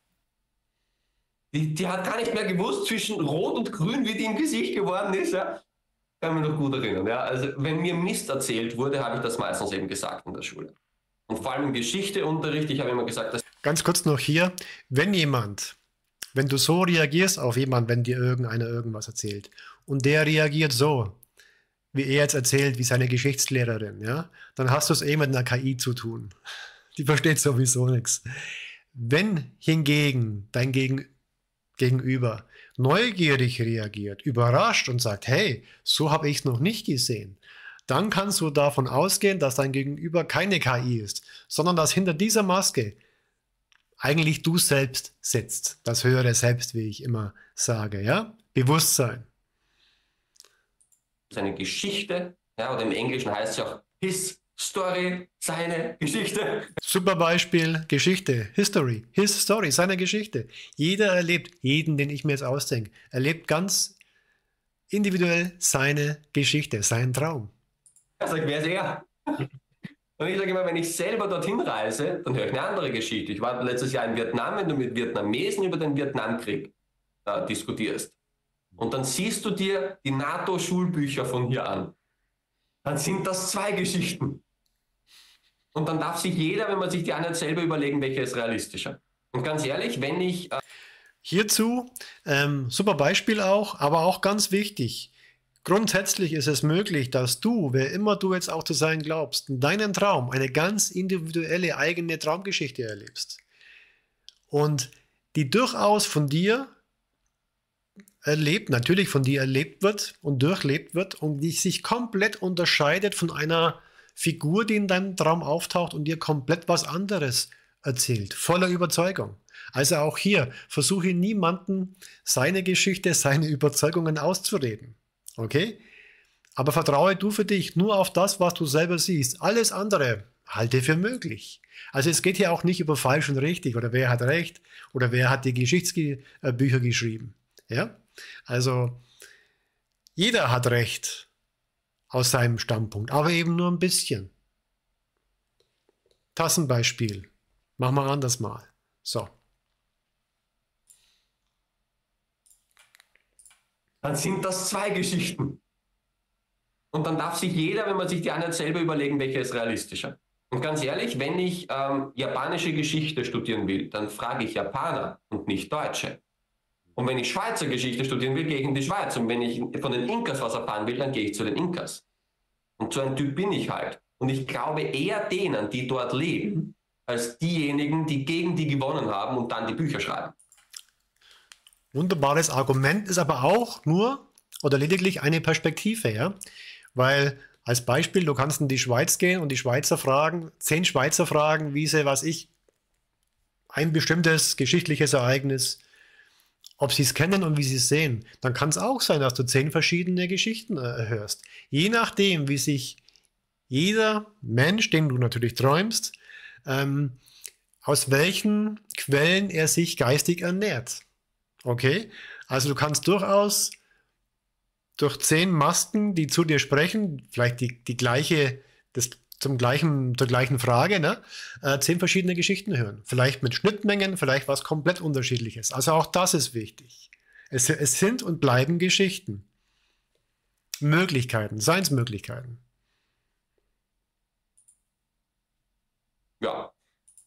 Die, die hat gar nicht mehr gewusst zwischen Rot und Grün, wie die im Gesicht geworden ist. Ja? Kann mich noch gut erinnern. Ja? Also wenn mir Mist erzählt wurde, habe ich das meistens eben gesagt in der Schule. Und vor allem im Geschichteunterricht, ich habe immer gesagt, dass... Ganz kurz noch hier, wenn jemand, wenn du so reagierst auf jemanden, wenn dir irgendeiner irgendwas erzählt und der reagiert so, wie er jetzt erzählt, wie seine Geschichtslehrerin, ja, dann hast du es eh mit einer K I zu tun. Die versteht sowieso nichts. Wenn hingegen dein Gegen Gegenüber neugierig reagiert, überrascht und sagt, hey, so habe ich es noch nicht gesehen, dann kannst du davon ausgehen, dass dein Gegenüber keine K I ist, sondern dass hinter dieser Maske eigentlich du selbst sitzt. Das höhere Selbst, wie ich immer sage, ja? Bewusstsein. Seine Geschichte, ja, oder im Englischen heißt es ja auch his story, seine Geschichte. Super Beispiel, Geschichte, History, his story, seine Geschichte. Jeder erlebt, jeden, den ich mir jetzt ausdenke, erlebt ganz individuell seine Geschichte, seinen Traum. Er sagt, wer ist er? Und ich sage immer, wenn ich selber dorthin reise, dann höre ich eine andere Geschichte. Ich war letztes Jahr in Vietnam, wenn du mit Vietnamesen über den Vietnamkrieg äh, diskutierst. Und dann siehst du dir die NATO-Schulbücher von hier an. Dann sind das zwei Geschichten. Und dann darf sich jeder, wenn man sich die anhört, selber überlegen, welche ist realistischer. Und ganz ehrlich, wenn ich... Äh Hierzu, ähm, super Beispiel auch, aber auch ganz wichtig. Grundsätzlich ist es möglich, dass du, wer immer du jetzt auch zu sein glaubst, in deinem Traum eine ganz individuelle eigene Traumgeschichte erlebst. Und die durchaus von dir erlebt, natürlich von dir erlebt wird und durchlebt wird und die sich komplett unterscheidet von einer Figur, die in deinem Traum auftaucht und dir komplett was anderes erzählt, voller Überzeugung. Also auch hier, versuche niemanden seine Geschichte, seine Überzeugungen auszureden. Okay? Aber vertraue du für dich nur auf das, was du selber siehst. Alles andere halte für möglich. Also es geht hier auch nicht über falsch und richtig oder wer hat recht oder wer hat die Geschichtsbücher geschrieben. Ja? Also jeder hat recht aus seinem Standpunkt, aber eben nur ein bisschen. Tassenbeispiel. Machen wir anders mal. So. Dann sind das zwei Geschichten. Und dann darf sich jeder, wenn man sich die anhört, selber überlegen, welche ist realistischer. Und ganz ehrlich, wenn ich ähm, japanische Geschichte studieren will, dann frage ich Japaner und nicht Deutsche. Und wenn ich Schweizer Geschichte studieren will, gehe ich in die Schweiz. Und wenn ich von den Inkas was erfahren will, dann gehe ich zu den Inkas. Und so ein Typ bin ich halt. Und ich glaube eher denen, die dort leben, als diejenigen, die gegen die gewonnen haben und dann die Bücher schreiben. Wunderbares Argument, ist aber auch nur oder lediglich eine Perspektive, ja. Weil als Beispiel, du kannst in die Schweiz gehen und die Schweizer fragen, zehn Schweizer fragen, wie sie, was ich, ein bestimmtes geschichtliches Ereignis, ob sie es kennen und wie sie es sehen. Dann kann es auch sein, dass du zehn verschiedene Geschichten äh, hörst. Je nachdem, wie sich jeder Mensch, den du natürlich träumst, ähm, aus welchen Quellen er sich geistig ernährt. Okay? Also du kannst durchaus durch zehn Masken, die zu dir sprechen, vielleicht die, die gleiche, das, zum gleichen, zur gleichen Frage, ne? äh, zehn verschiedene Geschichten hören. Vielleicht mit Schnittmengen, vielleicht was komplett Unterschiedliches. Also auch das ist wichtig. Es, es sind und bleiben Geschichten. Möglichkeiten, Seinsmöglichkeiten. Ja.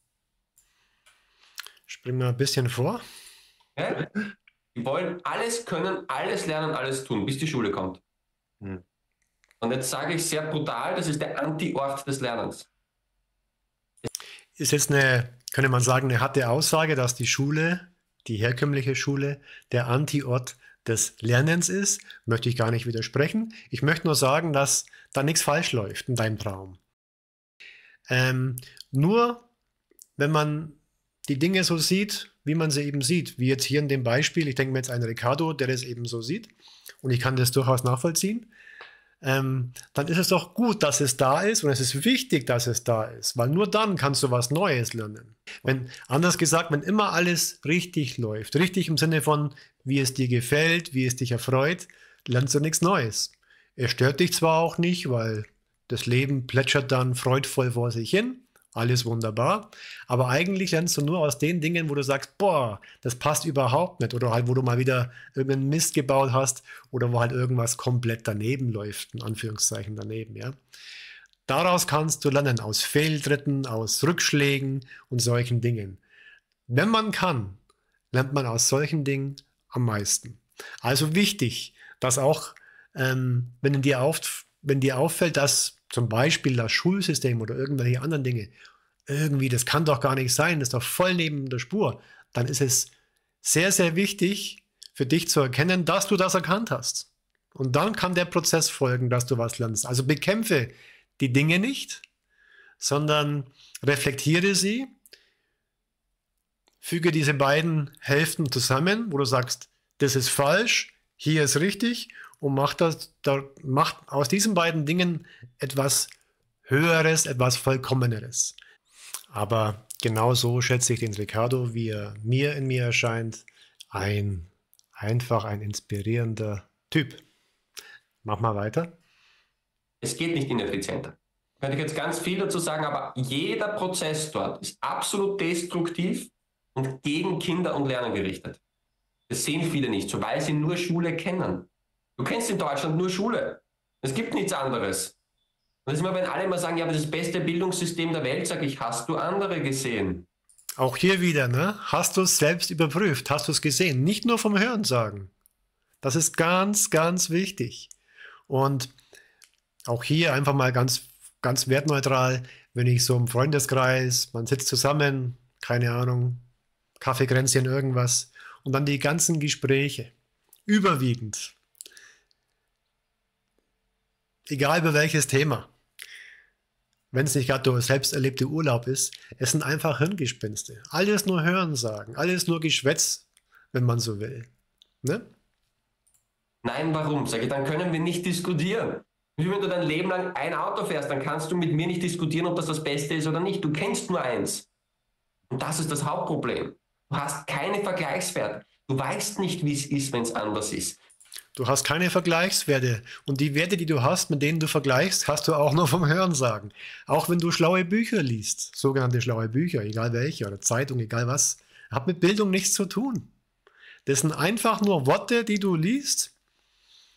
Springen wir ein bisschen vor. Ja? Die wollen alles können, alles lernen, alles tun, bis die Schule kommt. Hm. Und jetzt sage ich sehr brutal, das ist der Anti-Ort des Lernens. Ist jetzt eine, könnte man sagen, eine harte Aussage, dass die Schule, die herkömmliche Schule, der Anti-Ort des Lernens ist. Möchte ich gar nicht widersprechen. Ich möchte nur sagen, dass da nichts falsch läuft in deinem Traum. Ähm, nur, wenn man die Dinge so sieht, wie man sie eben sieht, wie jetzt hier in dem Beispiel, ich denke mir jetzt an Ricardo, der das eben so sieht, und ich kann das durchaus nachvollziehen, ähm, dann ist es doch gut, dass es da ist, und es ist wichtig, dass es da ist, weil nur dann kannst du was Neues lernen. Wenn, anders gesagt, wenn immer alles richtig läuft, richtig im Sinne von, wie es dir gefällt, wie es dich erfreut, lernst du nichts Neues. Es stört dich zwar auch nicht, weil das Leben plätschert dann freudvoll vor sich hin, alles wunderbar, aber eigentlich lernst du nur aus den Dingen, wo du sagst, boah, das passt überhaupt nicht, oder halt, wo du mal wieder irgendeinen Mist gebaut hast oder wo halt irgendwas komplett daneben läuft, in Anführungszeichen daneben, ja. Daraus kannst du lernen, aus Fehltritten, aus Rückschlägen und solchen Dingen. Wenn man kann, lernt man aus solchen Dingen am meisten. Also wichtig, dass auch, ähm, wenn dir auf, wenn dir auffällt, dass zum Beispiel das Schulsystem oder irgendwelche anderen Dinge, irgendwie, das kann doch gar nicht sein, das ist doch voll neben der Spur, dann ist es sehr, sehr wichtig für dich zu erkennen, dass du das erkannt hast. Und dann kann der Prozess folgen, dass du was lernst. Also bekämpfe die Dinge nicht, sondern reflektiere sie, füge diese beiden Hälften zusammen, wo du sagst, das ist falsch, hier ist richtig, und macht, das, da, macht aus diesen beiden Dingen etwas Höheres, etwas Vollkommeneres. Aber genau so schätze ich den Ricardo, wie er mir in mir erscheint. Ein, einfach ein inspirierender Typ. Mach mal weiter. Es geht nicht ineffizienter. Könnte ich jetzt ganz viel dazu sagen, aber jeder Prozess dort ist absolut destruktiv und gegen Kinder und Lernen gerichtet. Das sehen viele nicht, so weil sie nur Schule kennen. Du kennst in Deutschland nur Schule. Es gibt nichts anderes. Und das ist immer, wenn alle immer sagen, ja, aber das beste Bildungssystem der Welt, sage ich, hast du andere gesehen? Auch hier wieder, ne? Hast du es selbst überprüft? Hast du es gesehen? Nicht nur vom Hörensagen. Das ist ganz, ganz wichtig. Und auch hier einfach mal ganz, ganz wertneutral, wenn ich so im Freundeskreis, man sitzt zusammen, keine Ahnung, Kaffeekränzchen, irgendwas, und dann die ganzen Gespräche, überwiegend, egal über welches Thema, wenn es nicht gerade der selbst erlebte Urlaub ist, es sind einfach Hirngespinste. Alles nur Hörensagen, alles nur Geschwätz, wenn man so will. Ne? Nein, warum? Sag ich, dann können wir nicht diskutieren. Wie wenn du dein Leben lang ein Auto fährst, dann kannst du mit mir nicht diskutieren, ob das das Beste ist oder nicht. Du kennst nur eins. Und das ist das Hauptproblem. Du hast keine Vergleichswerte. Du weißt nicht, wie es ist, wenn es anders ist. Du hast keine Vergleichswerte. Und die Werte, die du hast, mit denen du vergleichst, hast du auch nur vom Hörensagen. Auch wenn du schlaue Bücher liest, sogenannte schlaue Bücher, egal welche, oder Zeitung, egal was, hat mit Bildung nichts zu tun. Das sind einfach nur Worte, die du liest,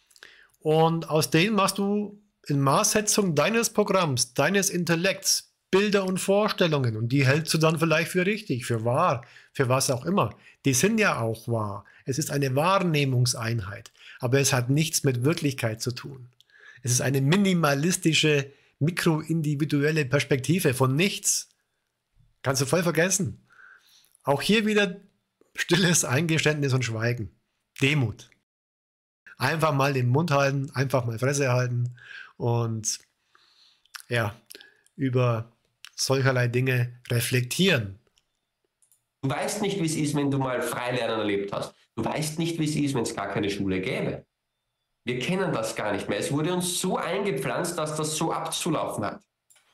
und aus denen machst du in Maßsetzung deines Programms, deines Intellekts, Bilder und Vorstellungen und die hältst du dann vielleicht für richtig, für wahr, für was auch immer. Die sind ja auch wahr. Es ist eine Wahrnehmungseinheit, aber es hat nichts mit Wirklichkeit zu tun. Es ist eine minimalistische, mikroindividuelle Perspektive von nichts. Kannst du voll vergessen. Auch hier wieder stilles Eingeständnis und Schweigen. Demut. Einfach mal den Mund halten, einfach mal Fresse halten und ja, über solcherlei Dinge reflektieren. Du weißt nicht, wie es ist, wenn du mal Freilernen erlebt hast. Du weißt nicht, wie es ist, wenn es gar keine Schule gäbe. Wir kennen das gar nicht mehr. Es wurde uns so eingepflanzt, dass das so abzulaufen hat.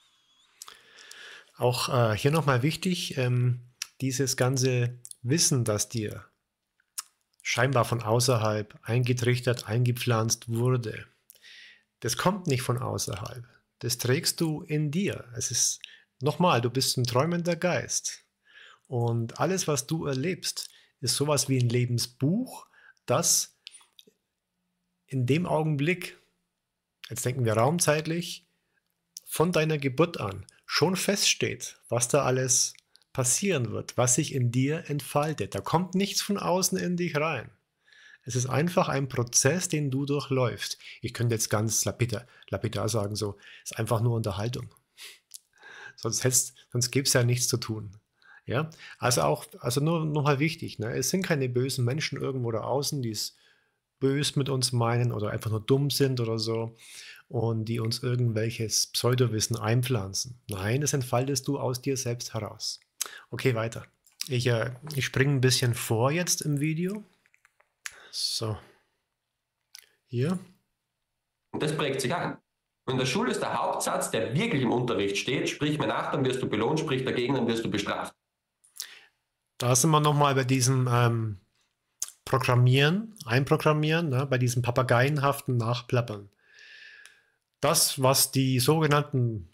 Auch äh, hier nochmal wichtig, ähm, dieses ganze Wissen, das dir scheinbar von außerhalb eingetrichtert, eingepflanzt wurde, das kommt nicht von außerhalb. Das trägst du in dir. Es ist, nochmal, du bist ein träumender Geist. Und alles, was du erlebst, ist sowas wie ein Lebensbuch, das in dem Augenblick, jetzt denken wir raumzeitlich, von deiner Geburt an schon feststeht, was da alles passieren wird, was sich in dir entfaltet. Da kommt nichts von außen in dich rein. Es ist einfach ein Prozess, den du durchläufst. Ich könnte jetzt ganz lapidar, lapidar sagen, so, es ist einfach nur Unterhaltung. Sonst, sonst gäbe es ja nichts zu tun. Ja? Also auch, also nur nochmal wichtig, ne? Es sind keine bösen Menschen irgendwo da außen, die es bös mit uns meinen oder einfach nur dumm sind oder so und die uns irgendwelches Pseudowissen einpflanzen. Nein, das entfaltest du aus dir selbst heraus. Okay, weiter. Ich, äh, ich springe ein bisschen vor jetzt im Video. So. Hier. Und das prägt sich an. Und in der Schule ist der Hauptsatz, der wirklich im Unterricht steht, sprich mir nach, dann wirst du belohnt, sprich dagegen, dann wirst du bestraft. Da sind wir nochmal bei diesem ähm, Programmieren, Einprogrammieren, ne, bei diesem papageienhaften Nachplappern. Das, was die sogenannten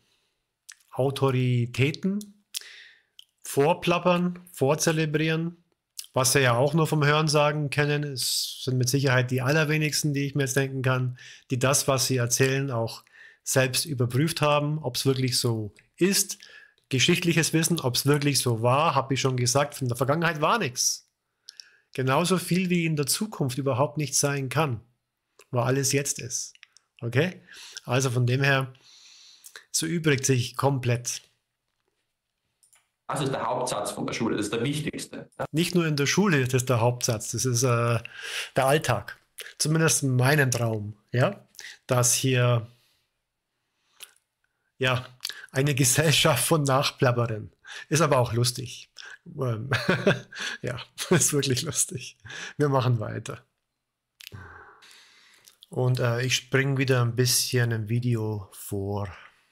Autoritäten vorplappern, vorzelebrieren, was sie ja auch nur vom Hörensagen kennen, es sind mit Sicherheit die allerwenigsten, die ich mir jetzt denken kann, die das, was sie erzählen, auch selbst überprüft haben, ob es wirklich so ist. Geschichtliches Wissen, ob es wirklich so war, habe ich schon gesagt, in der Vergangenheit war nichts. Genauso viel wie in der Zukunft überhaupt nicht sein kann, weil alles jetzt ist. Okay? Also von dem her, so übrigt sich komplett. Das ist der Hauptsatz von der Schule, das ist der wichtigste. Nicht nur in der Schule ist das der Hauptsatz, das ist äh, der Alltag. Zumindest meinen Traum, ja, dass hier ja, eine Gesellschaft von Nachplappern. Ist aber auch lustig. Ähm, ja, ist wirklich lustig. Wir machen weiter. Und äh, ich springe wieder ein bisschen im Video vor.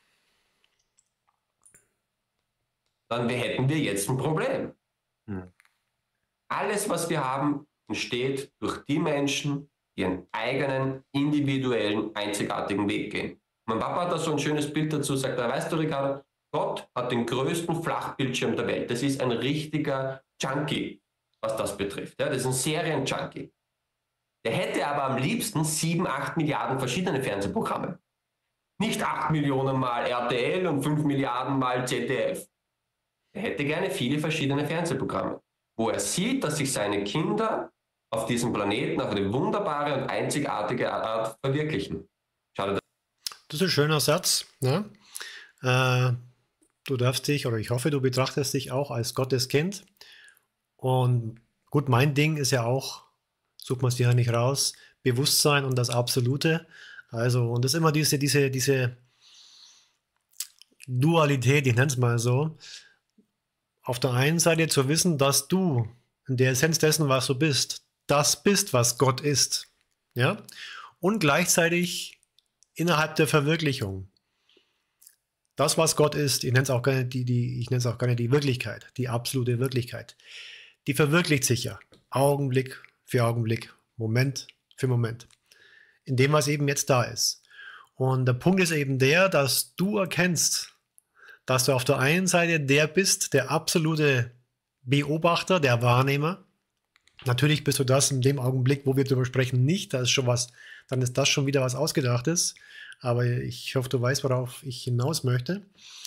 Dann hätten wir jetzt ein Problem. Hm. Alles, was wir haben, entsteht durch die Menschen, die einen eigenen, individuellen, einzigartigen Weg gehen. Mein Papa hat da so ein schönes Bild dazu, sagt er, weißt du, Ricardo, Gott hat den größten Flachbildschirm der Welt. Das ist ein richtiger Junkie, was das betrifft. Ja, das ist ein Serien-Junkie. Der hätte aber am liebsten sieben, acht Milliarden verschiedene Fernsehprogramme. Nicht acht Millionen mal R T L und fünf Milliarden mal Z D F. Er hätte gerne viele verschiedene Fernsehprogramme, wo er sieht, dass sich seine Kinder auf diesem Planeten auf eine wunderbare und einzigartige Art verwirklichen. Schau dir das. Das ist ein schöner Satz. Ne? Äh, du darfst dich, oder ich hoffe, du betrachtest dich auch als Gottes Kind. Und gut, mein Ding ist ja auch, sucht man es dir ja nicht raus, Bewusstsein und das Absolute. Also, und das ist immer diese, diese, diese Dualität, ich nenne es mal so. Auf der einen Seite zu wissen, dass du in der Essenz dessen, was du bist, das bist, was Gott ist. Ja? Und gleichzeitig innerhalb der Verwirklichung. Das, was Gott ist, ich nenne es auch gerne die, die, ich nenne es auch gerne die Wirklichkeit, die absolute Wirklichkeit. Die verwirklicht sich ja Augenblick für Augenblick, Moment für Moment. In dem, was eben jetzt da ist. Und der Punkt ist eben der, dass du erkennst, dass du auf der einen Seite der bist, der absolute Beobachter, der Wahrnehmer. Natürlich bist du das in dem Augenblick, wo wir darüber sprechen, nicht. Da ist schon was, dann ist das schon wieder was Ausgedachtes. Aber ich hoffe, du weißt, worauf ich hinaus möchte.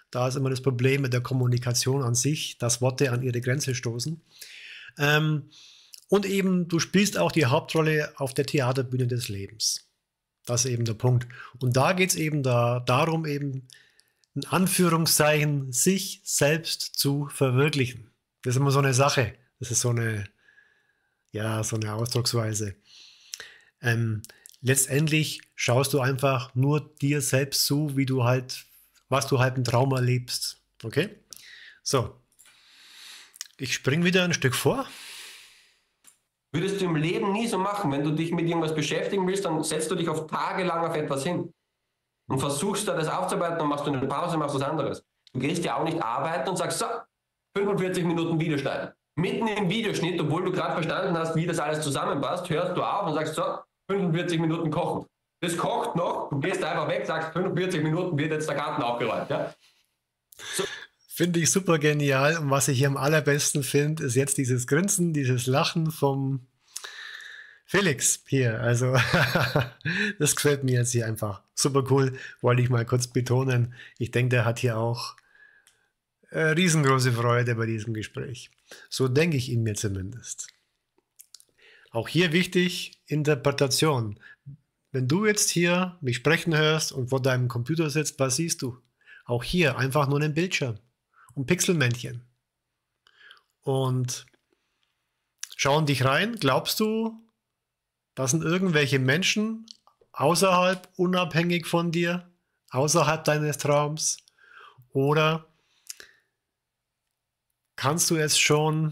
Da ist immer das Problem mit der Kommunikation an sich, dass Worte an ihre Grenze stoßen. Ähm, und eben, du spielst auch die Hauptrolle auf der Theaterbühne des Lebens. Das ist eben der Punkt. Und da geht es eben da, darum, eben in Anführungszeichen, sich selbst zu verwirklichen. Das ist immer so eine Sache. Das ist so eine, ja, so eine Ausdrucksweise. Ähm, letztendlich schaust du einfach nur dir selbst zu, wie du halt, was du halt im Traum erlebst. Okay? So. Ich springe wieder ein Stück vor. Würdest du im Leben nie so machen, wenn du dich mit irgendwas beschäftigen willst, dann setzt du dich auf tagelang auf etwas hin und versuchst da das aufzuarbeiten, dann machst du eine Pause, machst was anderes. Du gehst ja auch nicht arbeiten und sagst, so, fünfundvierzig Minuten Videoschneiden. Mitten im Videoschnitt, obwohl du gerade verstanden hast, wie das alles zusammenpasst, hörst du auf und sagst, so, fünfundvierzig Minuten kochen. Das kocht noch, du gehst einfach weg, sagst, fünfundvierzig Minuten wird jetzt der Garten aufgeräumt. Ja? So. Finde ich super genial. Und was ich hier am allerbesten finde, ist jetzt dieses Grinsen, dieses Lachen vom Felix hier. Also das gefällt mir jetzt hier einfach. Super cool, wollte ich mal kurz betonen. Ich denke, der hat hier auch äh, riesengroße Freude bei diesem Gespräch. So denke ich ihn mir zumindest. Auch hier wichtig, Interpretation. Wenn du jetzt hier mich sprechen hörst und vor deinem Computer sitzt, was siehst du? Auch hier einfach nur einen Bildschirm. Und Pixelmännchen. Und schauen dich rein, glaubst du, das sind irgendwelche Menschen außerhalb, unabhängig von dir, außerhalb deines Traums? Oder kannst du es schon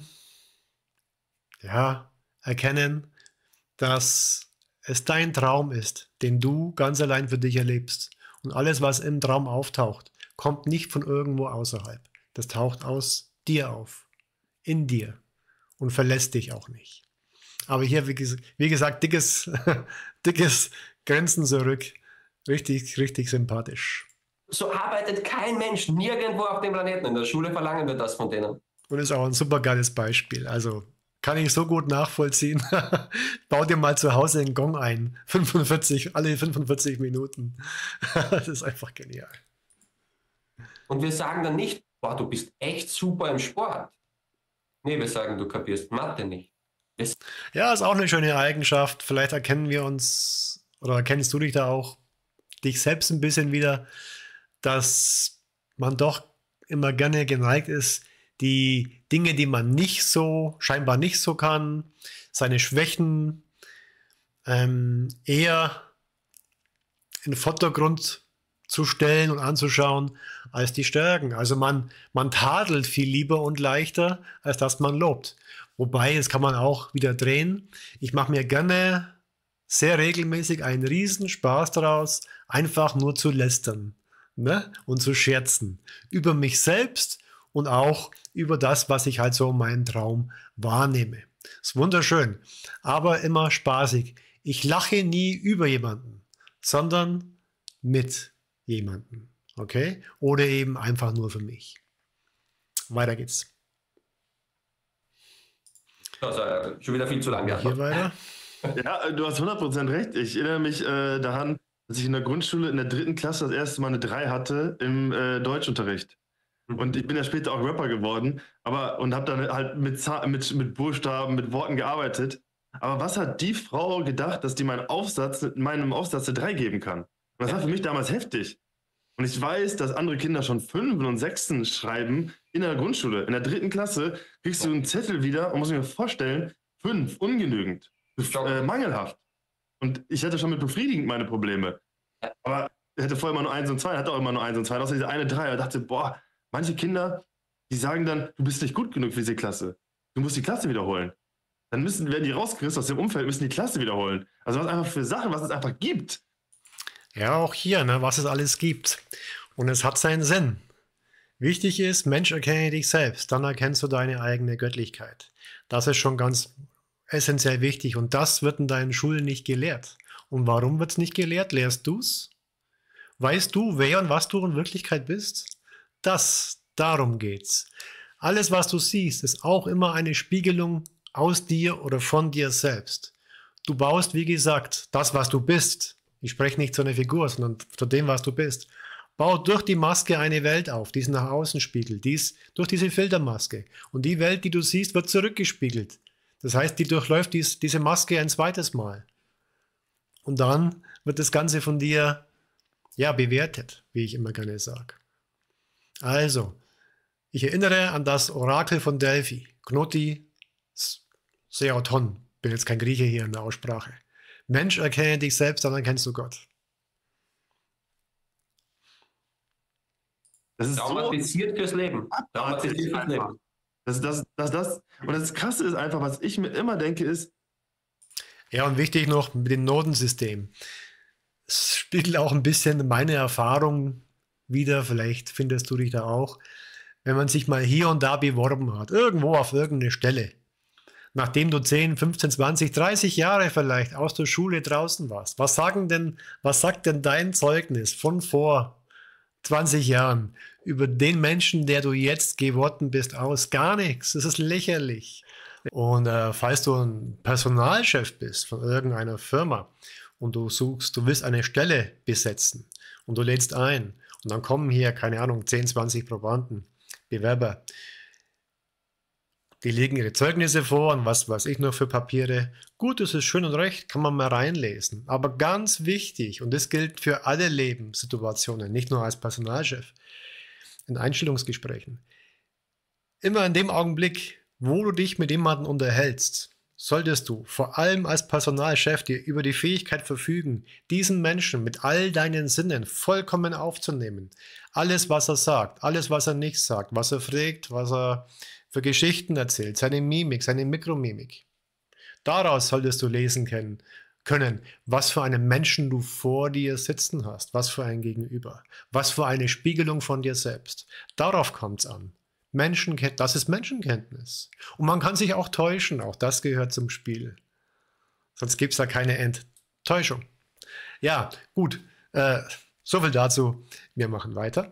ja, erkennen, dass es dein Traum ist, den du ganz allein für dich erlebst? Und alles, was im Traum auftaucht, kommt nicht von irgendwo außerhalb. Das taucht aus dir auf, in dir und verlässt dich auch nicht. Aber hier, wie, ges wie gesagt, dickes, dickes Grenzen zurück. Richtig, richtig sympathisch. So arbeitet kein Mensch nirgendwo auf dem Planeten. In der Schule verlangen wir das von denen. Und ist auch ein super geiles Beispiel. Also kann ich so gut nachvollziehen. Bau dir mal zu Hause einen Gong ein. fünfundvierzig, alle fünfundvierzig Minuten. Das ist einfach genial. Und wir sagen dann nicht, boah, du bist echt super im Sport. Nee, wir sagen, du kapierst Mathe nicht. Das ja, ist auch eine schöne Eigenschaft. Vielleicht erkennen wir uns, oder erkennst du dich da auch, dich selbst ein bisschen wieder, dass man doch immer gerne geneigt ist, die Dinge, die man nicht so, scheinbar nicht so kann, seine Schwächen ähm, eher in den Vordergrund zu stellen und anzuschauen, als die Stärken. Also man, man tadelt viel lieber und leichter, als dass man lobt. Wobei, das kann man auch wieder drehen. Ich mache mir gerne sehr regelmäßig einen riesen Spaß daraus, einfach nur zu lästern, ne? Und zu scherzen. Über mich selbst und auch über das, was ich halt so in meinem Traum wahrnehme. Ist wunderschön, aber immer spaßig. Ich lache nie über jemanden, sondern mit jemanden. Okay? Oder eben einfach nur für mich. Weiter geht's. Also, äh, schon wieder viel zu lange. Hier weiter. Ja, du hast hundert Prozent recht. Ich erinnere mich äh, daran, dass ich in der Grundschule in der dritten Klasse das erste Mal eine drei hatte im äh, Deutschunterricht. Und ich bin ja später auch Rapper geworden, aber und habe dann halt mit, mit, mit Buchstaben, mit Worten gearbeitet. Aber was hat die Frau gedacht, dass die meinen Aufsatz, meinem Aufsatz eine drei geben kann? Und das war für mich damals heftig. Und ich weiß, dass andere Kinder schon Fünfen und Sechsten schreiben in der Grundschule. In der dritten Klasse kriegst du einen Zettel wieder und musst mir vorstellen, fünf, ungenügend, äh, mangelhaft. Und ich hatte schon mit befriedigend meine Probleme. Aber ich hatte vorher immer nur eins und zwei, hatte auch immer nur eins und zwei. Außer diese eine drei. Und dachte, boah, manche Kinder, die sagen dann, du bist nicht gut genug für diese Klasse. Du musst die Klasse wiederholen. Dann müssen, werden die rausgerissen aus dem Umfeld, müssen die Klasse wiederholen. Also was einfach für Sachen, was es einfach gibt. Ja, auch hier, ne, was es alles gibt. Und es hat seinen Sinn. Wichtig ist, Mensch, erkenne dich selbst. Dann erkennst du deine eigene Göttlichkeit. Das ist schon ganz essentiell wichtig. Und das wird in deinen Schulen nicht gelehrt. Und warum wird es nicht gelehrt? Lehrst du es? Weißt du, wer und was du in Wirklichkeit bist? Das, darum geht's. Alles, was du siehst, ist auch immer eine Spiegelung aus dir oder von dir selbst. Du baust, wie gesagt, das, was du bist. Ich spreche nicht zu einer Figur, sondern zu dem, was du bist. baut durch die Maske eine Welt auf, die es nach außen spiegelt, dies durch diese Filtermaske. Und die Welt, die du siehst, wird zurückgespiegelt. Das heißt, die durchläuft dies, diese Maske ein zweites Mal. Und dann wird das Ganze von dir ja, bewertet, wie ich immer gerne sage. Also, ich erinnere an das Orakel von Delphi, Gnoti Seauton. Bin jetzt kein Grieche hier in der Aussprache. Mensch, erkenne dich selbst, dann erkennst du Gott. Das ist traumatisiert so fürs Leben. Traumatisiert fürs Leben. Das, das, das, das, und das Krasse ist einfach, was ich mir immer denke, ist. Ja, und wichtig noch mit dem Notensystem. Es spiegelt auch ein bisschen meine Erfahrung wider, vielleicht findest du dich da auch, wenn man sich mal hier und da beworben hat, irgendwo auf irgendeine Stelle. Nachdem du zehn, fünfzehn, zwanzig, dreißig Jahre vielleicht aus der Schule draußen warst. Was sagen denn, was sagt denn dein Zeugnis von vor zwanzig Jahren über den Menschen, der du jetzt geworden bist, aus? Gar nichts. Das ist lächerlich. Und äh, falls du ein Personalchef bist von irgendeiner Firma und du suchst, du willst eine Stelle besetzen und du lädst ein und dann kommen hier, keine Ahnung, zehn, zwanzig Probanden, Bewerber, die legen ihre Zeugnisse vor und was weiß ich noch für Papiere. Gut, das ist schön und recht, kann man mal reinlesen. Aber ganz wichtig, und das gilt für alle Lebenssituationen, nicht nur als Personalchef, in Einstellungsgesprächen, immer in dem Augenblick, wo du dich mit jemandem unterhältst, solltest du vor allem als Personalchef dir über die Fähigkeit verfügen, diesen Menschen mit all deinen Sinnen vollkommen aufzunehmen. Alles, was er sagt, alles, was er nicht sagt, was er fragt, was er für Geschichten erzählt, seine Mimik, seine Mikromimik. Daraus solltest du lesen können, können, was für einen Menschen du vor dir sitzen hast, was für ein Gegenüber, was für eine Spiegelung von dir selbst. Darauf kommt es an. Menschenkenntnis, das ist Menschenkenntnis. Und man kann sich auch täuschen, auch das gehört zum Spiel. Sonst gibt es da keine Enttäuschung. Ja, gut, äh, so viel dazu. Wir machen weiter.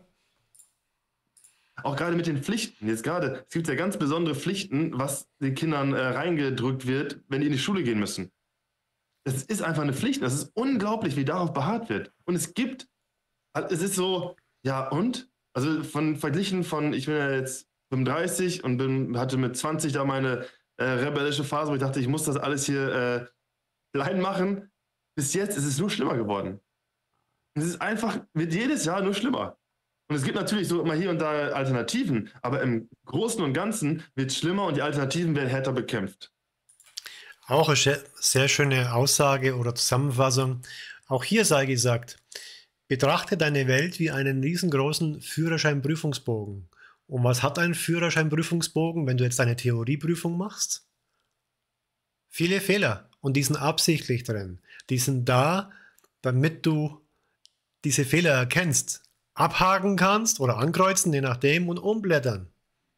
Auch gerade mit den Pflichten. Jetzt gerade, es gibt ja ganz besondere Pflichten, was den Kindern äh, reingedrückt wird, wenn die in die Schule gehen müssen. Das ist einfach eine Pflicht. Das ist unglaublich, wie darauf beharrt wird. Und es gibt, es ist so, ja und? Also von verglichen von, ich bin ja jetzt fünfunddreißig und bin, hatte mit zwanzig da meine äh, rebellische Phase, wo ich dachte, ich muss das alles hier äh, klein machen. Bis jetzt ist es nur schlimmer geworden. Es ist einfach, wird jedes Jahr nur schlimmer. Und es gibt natürlich so immer hier und da Alternativen, aber im Großen und Ganzen wird es schlimmer und die Alternativen werden härter bekämpft. Auch eine sehr schöne Aussage oder Zusammenfassung. Auch hier sei gesagt, betrachte deine Welt wie einen riesengroßen Führerscheinprüfungsbogen. Und was hat ein Führerscheinprüfungsbogen, wenn du jetzt eine Theorieprüfung machst? Viele Fehler. Und die sind absichtlich drin. Die sind da, damit du diese Fehler erkennst, abhaken kannst oder ankreuzen, je nachdem, und umblättern.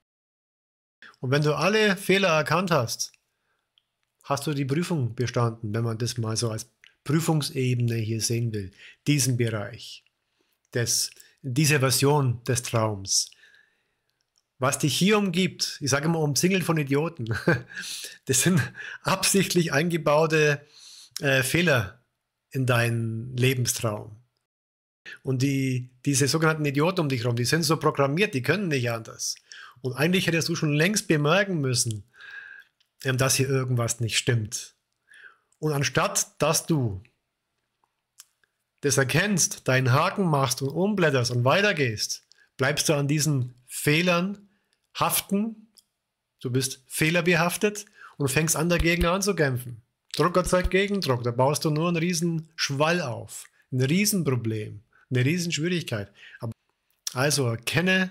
Und wenn du alle Fehler erkannt hast, hast du die Prüfung bestanden, wenn man das mal so als Prüfungsebene hier sehen will. Diesen Bereich, des, diese Version des Traums. Was dich hier umgibt, ich sage immer umzingelt von Idioten, das sind absichtlich eingebaute äh, Fehler in deinen Lebenstraum. Und die, diese sogenannten Idioten um dich herum, die sind so programmiert, die können nicht anders. Und eigentlich hättest du schon längst bemerken müssen, dass hier irgendwas nicht stimmt. Und anstatt, dass du das erkennst, deinen Haken machst und umblätterst und weitergehst, bleibst du an diesen Fehlern haften. Du bist fehlerbehaftet und fängst an, dagegen anzukämpfen. Druck erzeugt Gegendruck, da baust du nur einen riesen Schwall auf, ein Riesenproblem. Eine Riesenschwierigkeit. Also erkenne,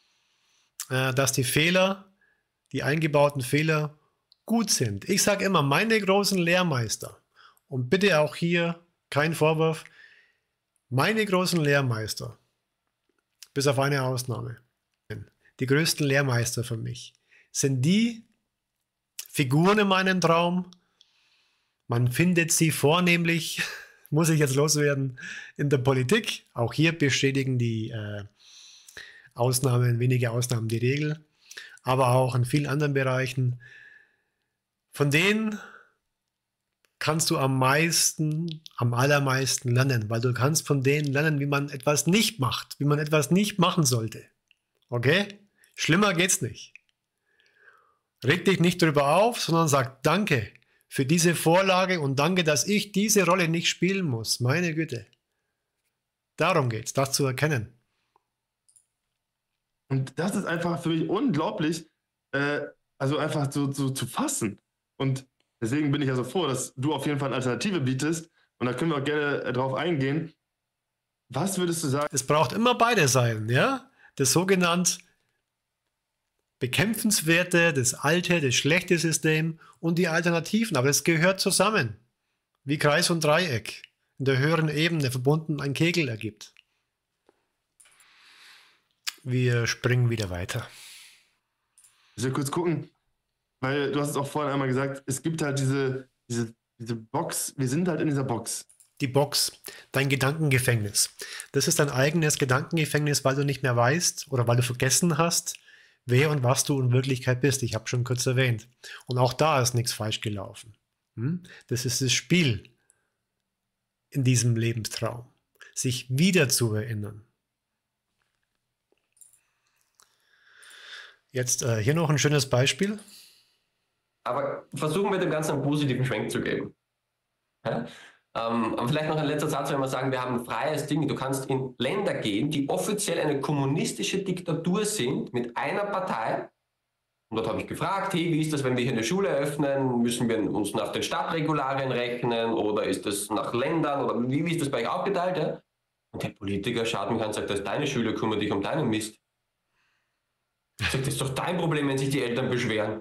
äh, dass die Fehler, die eingebauten Fehler gut sind. Ich sage immer, meine großen Lehrmeister, und bitte auch hier kein Vorwurf, meine großen Lehrmeister, bis auf eine Ausnahme, die größten Lehrmeister für mich, sind die Figuren in meinem Traum. Man findet sie vornehmlich, muss ich jetzt loswerden, in der Politik. Auch hier bestätigen die äh, Ausnahmen, wenige Ausnahmen die Regel, aber auch in vielen anderen Bereichen. Von denen kannst du am meisten, am allermeisten lernen, weil du kannst von denen lernen, wie man etwas nicht macht, wie man etwas nicht machen sollte. Okay? Schlimmer geht's nicht. Reg dich nicht drüber auf, sondern sag Danke für diese Vorlage und danke, dass ich diese Rolle nicht spielen muss. Meine Güte. Darum geht's, das zu erkennen. Und das ist einfach für mich unglaublich, äh, also einfach so, so zu fassen. Und deswegen bin ich ja so froh, dass du auf jeden Fall eine Alternative bietest. Und da können wir auch gerne äh, drauf eingehen. Was würdest du sagen? Es braucht immer beide Seiten, ja? Das sogenannte bekämpfenswerte, das alte, das schlechte System und die Alternativen. Aber das gehört zusammen. Wie Kreis und Dreieck. In der höheren Ebene verbunden ein Kegel ergibt. Wir springen wieder weiter. Ich will kurz gucken, weil du hast es auch vorhin einmal gesagt, es gibt halt diese, diese, diese Box, wir sind halt in dieser Box. Die Box, dein Gedankengefängnis. Das ist dein eigenes Gedankengefängnis, weil du nicht mehr weißt oder weil du vergessen hast, wer und was du in Wirklichkeit bist. Ich habe schon kurz erwähnt. Und auch da ist nichts falsch gelaufen. Das ist das Spiel in diesem Lebenstraum, sich wieder zu erinnern. Jetzt äh, hier noch ein schönes Beispiel. Aber versuchen wir dem Ganzen einen positiven Schwenk zu geben. Ja? Ähm, aber vielleicht noch ein letzter Satz, wenn wir sagen, wir haben ein freies Ding. Du kannst in Länder gehen, die offiziell eine kommunistische Diktatur sind, mit einer Partei. Und dort habe ich gefragt, hey, wie ist das, wenn wir hier eine Schule öffnen? Müssen wir uns nach den Stadtregularien rechnen oder ist das nach Ländern? Oder wie, wie ist das bei euch aufgeteilt? Ja? Und der Politiker schaut mich an und sagt, das ist deine Schule, kümmere dich um deinen Mist. Ich sage, das ist doch dein Problem, wenn sich die Eltern beschweren.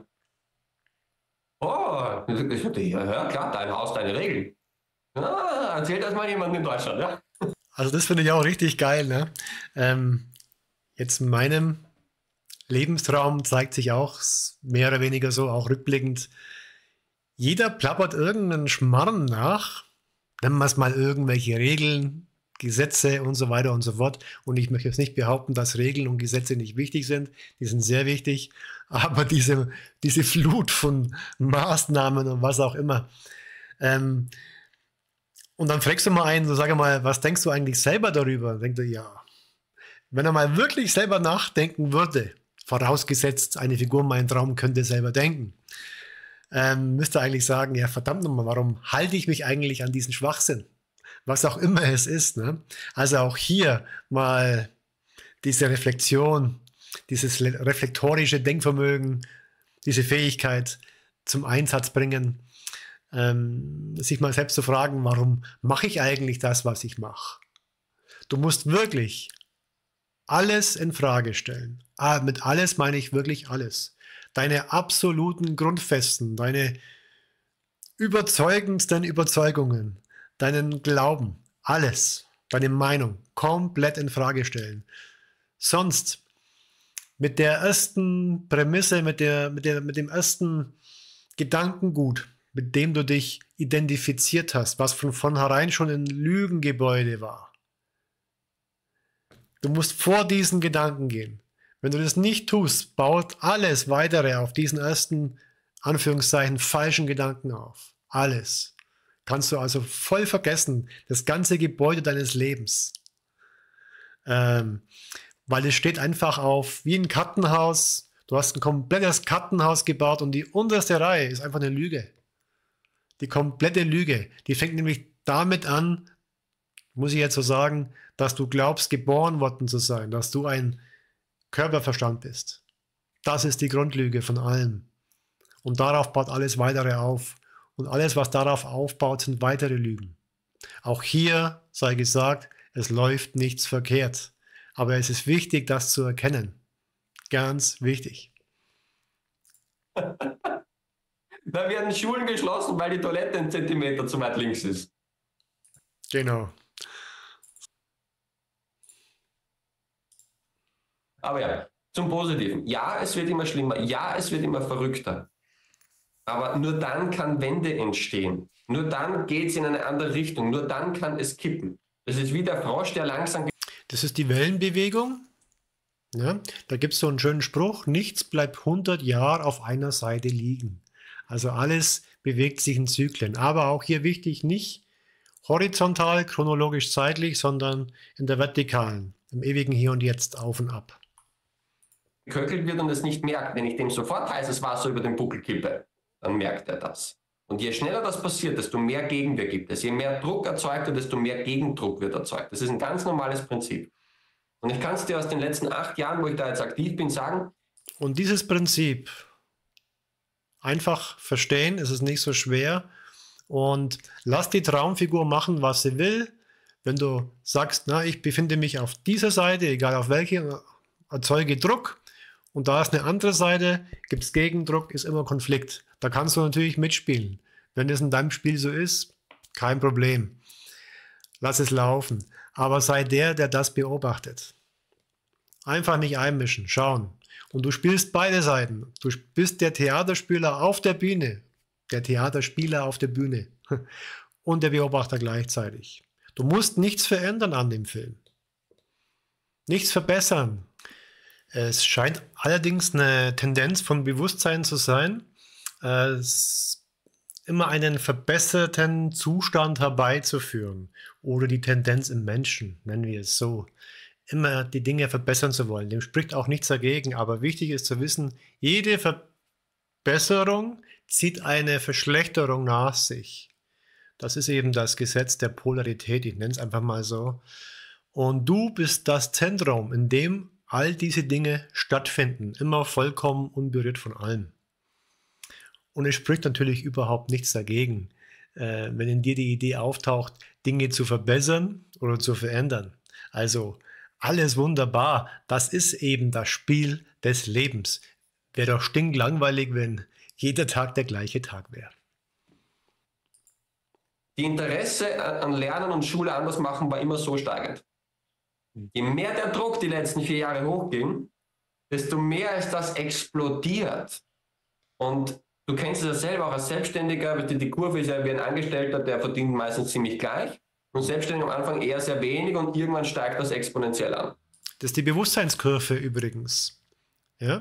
Oh, ich sagte, ja, ja, klar, dein Haus, deine Regeln. Ja, erzählt das mal jemandem in Deutschland, ja? Also das finde ich auch richtig geil, ne? Ähm, jetzt in meinem Lebenstraum zeigt sich auch mehr oder weniger so, auch rückblickend, jeder plappert irgendeinen Schmarrn nach, nennen wir es mal irgendwelche Regeln, Gesetze und so weiter und so fort. Und ich möchte jetzt nicht behaupten, dass Regeln und Gesetze nicht wichtig sind. Die sind sehr wichtig. Aber diese, diese Flut von Maßnahmen und was auch immer. Ähm, und dann fragst du mal einen, so sag mal, was denkst du eigentlich selber darüber? Und denkt er, ja. Wenn er mal wirklich selber nachdenken würde, vorausgesetzt, eine Figur in meinem Traum könnte selber denken, ähm, müsste er eigentlich sagen, ja verdammt nochmal, warum halte ich mich eigentlich an diesen Schwachsinn? Was auch immer es ist. Ne? Also auch hier mal diese Reflexion, dieses reflektorische Denkvermögen, diese Fähigkeit zum Einsatz bringen, ähm, sich mal selbst zu fragen, warum mache ich eigentlich das, was ich mache? Du musst wirklich alles in Frage stellen. Ah, mit alles meine ich wirklich alles. Deine absoluten Grundfesten, deine überzeugendsten Überzeugungen, deinen Glauben, alles, deine Meinung komplett in Frage stellen. Sonst mit der ersten Prämisse, mit, der, mit, der, mit dem ersten Gedankengut, mit dem du dich identifiziert hast, was von vornherein schon ein Lügengebäude war. Du musst vor diesen Gedanken gehen. Wenn du das nicht tust, baut alles weitere auf diesen ersten, Anführungszeichen, falschen Gedanken auf. Alles. Kannst du also voll vergessen, das ganze Gebäude deines Lebens. Ähm, weil es steht einfach auf wie ein Kartenhaus. Du hast ein komplettes Kartenhaus gebaut und die unterste Reihe ist einfach eine Lüge. Die komplette Lüge. Die fängt nämlich damit an, muss ich jetzt so sagen, dass du glaubst, geboren worden zu sein, dass du ein Körperverstand bist. Das ist die Grundlüge von allem. Und darauf baut alles weitere auf. Und alles, was darauf aufbaut, sind weitere Lügen. Auch hier sei gesagt, es läuft nichts verkehrt. Aber es ist wichtig, das zu erkennen. Ganz wichtig. Da werden Schulen geschlossen, weil die Toilette einen Zentimeter zu weit links ist. Genau. Aber ja, zum Positiven. Ja, es wird immer schlimmer. Ja, es wird immer verrückter. Aber nur dann kann Wende entstehen. Nur dann geht es in eine andere Richtung. Nur dann kann es kippen. Das ist wie der Frosch, der langsam... Das ist die Wellenbewegung. Ja, da gibt es so einen schönen Spruch, nichts bleibt hundert Jahre auf einer Seite liegen. Also alles bewegt sich in Zyklen. Aber auch hier wichtig, nicht horizontal, chronologisch zeitlich, sondern in der vertikalen, im ewigen Hier und Jetzt, auf und ab. Geköckelt wird und es nicht merkt. Wenn ich dem sofort heißes Wasser über den Buckel kippe, dann merkt er das. Und je schneller das passiert, desto mehr Gegenwehr gibt es. Je mehr Druck erzeugt wird, desto mehr Gegendruck wird erzeugt. Das ist ein ganz normales Prinzip. Und ich kann es dir aus den letzten acht Jahren, wo ich da jetzt aktiv bin, sagen. Und dieses Prinzip einfach verstehen, ist es nicht so schwer. Und lass die Traumfigur machen, was sie will. Wenn du sagst, na, ich befinde mich auf dieser Seite, egal auf welche, erzeuge Druck. Und da ist eine andere Seite, gibt es Gegendruck, ist immer Konflikt. Da kannst du natürlich mitspielen. Wenn es in deinem Spiel so ist, kein Problem. Lass es laufen. Aber sei der, der das beobachtet. Einfach nicht einmischen, schauen. Und du spielst beide Seiten. Du bist der Theaterspieler auf der Bühne. Der Theaterspieler auf der Bühne. Und der Beobachter gleichzeitig. Du musst nichts verändern an dem Film. Nichts verbessern. Es scheint allerdings eine Tendenz von Bewusstsein zu sein, es immer einen verbesserten Zustand herbeizuführen. Oder die Tendenz im Menschen, nennen wir es so. Immer die Dinge verbessern zu wollen. Dem spricht auch nichts dagegen. Aber wichtig ist zu wissen, jede Verbesserung zieht eine Verschlechterung nach sich. Das ist eben das Gesetz der Polarität, ich nenne es einfach mal so. Und du bist das Zentrum, in dem all diese Dinge stattfinden, immer vollkommen unberührt von allem. Und es spricht natürlich überhaupt nichts dagegen, äh, wenn in dir die Idee auftaucht, Dinge zu verbessern oder zu verändern. Also alles wunderbar, das ist eben das Spiel des Lebens. Wäre doch stinklangweilig, wenn jeder Tag der gleiche Tag wäre. Die Interesse an Lernen und Schule anders machen war immer so steigend. Je mehr der Druck die letzten vier Jahre hochging, desto mehr ist das explodiert. Und du kennst es ja selber auch als Selbstständiger, die Kurve ist ja wie ein Angestellter, der verdient meistens ziemlich gleich. Und selbstständig am Anfang eher sehr wenig und irgendwann steigt das exponentiell an. Das ist die Bewusstseinskurve übrigens. Ja?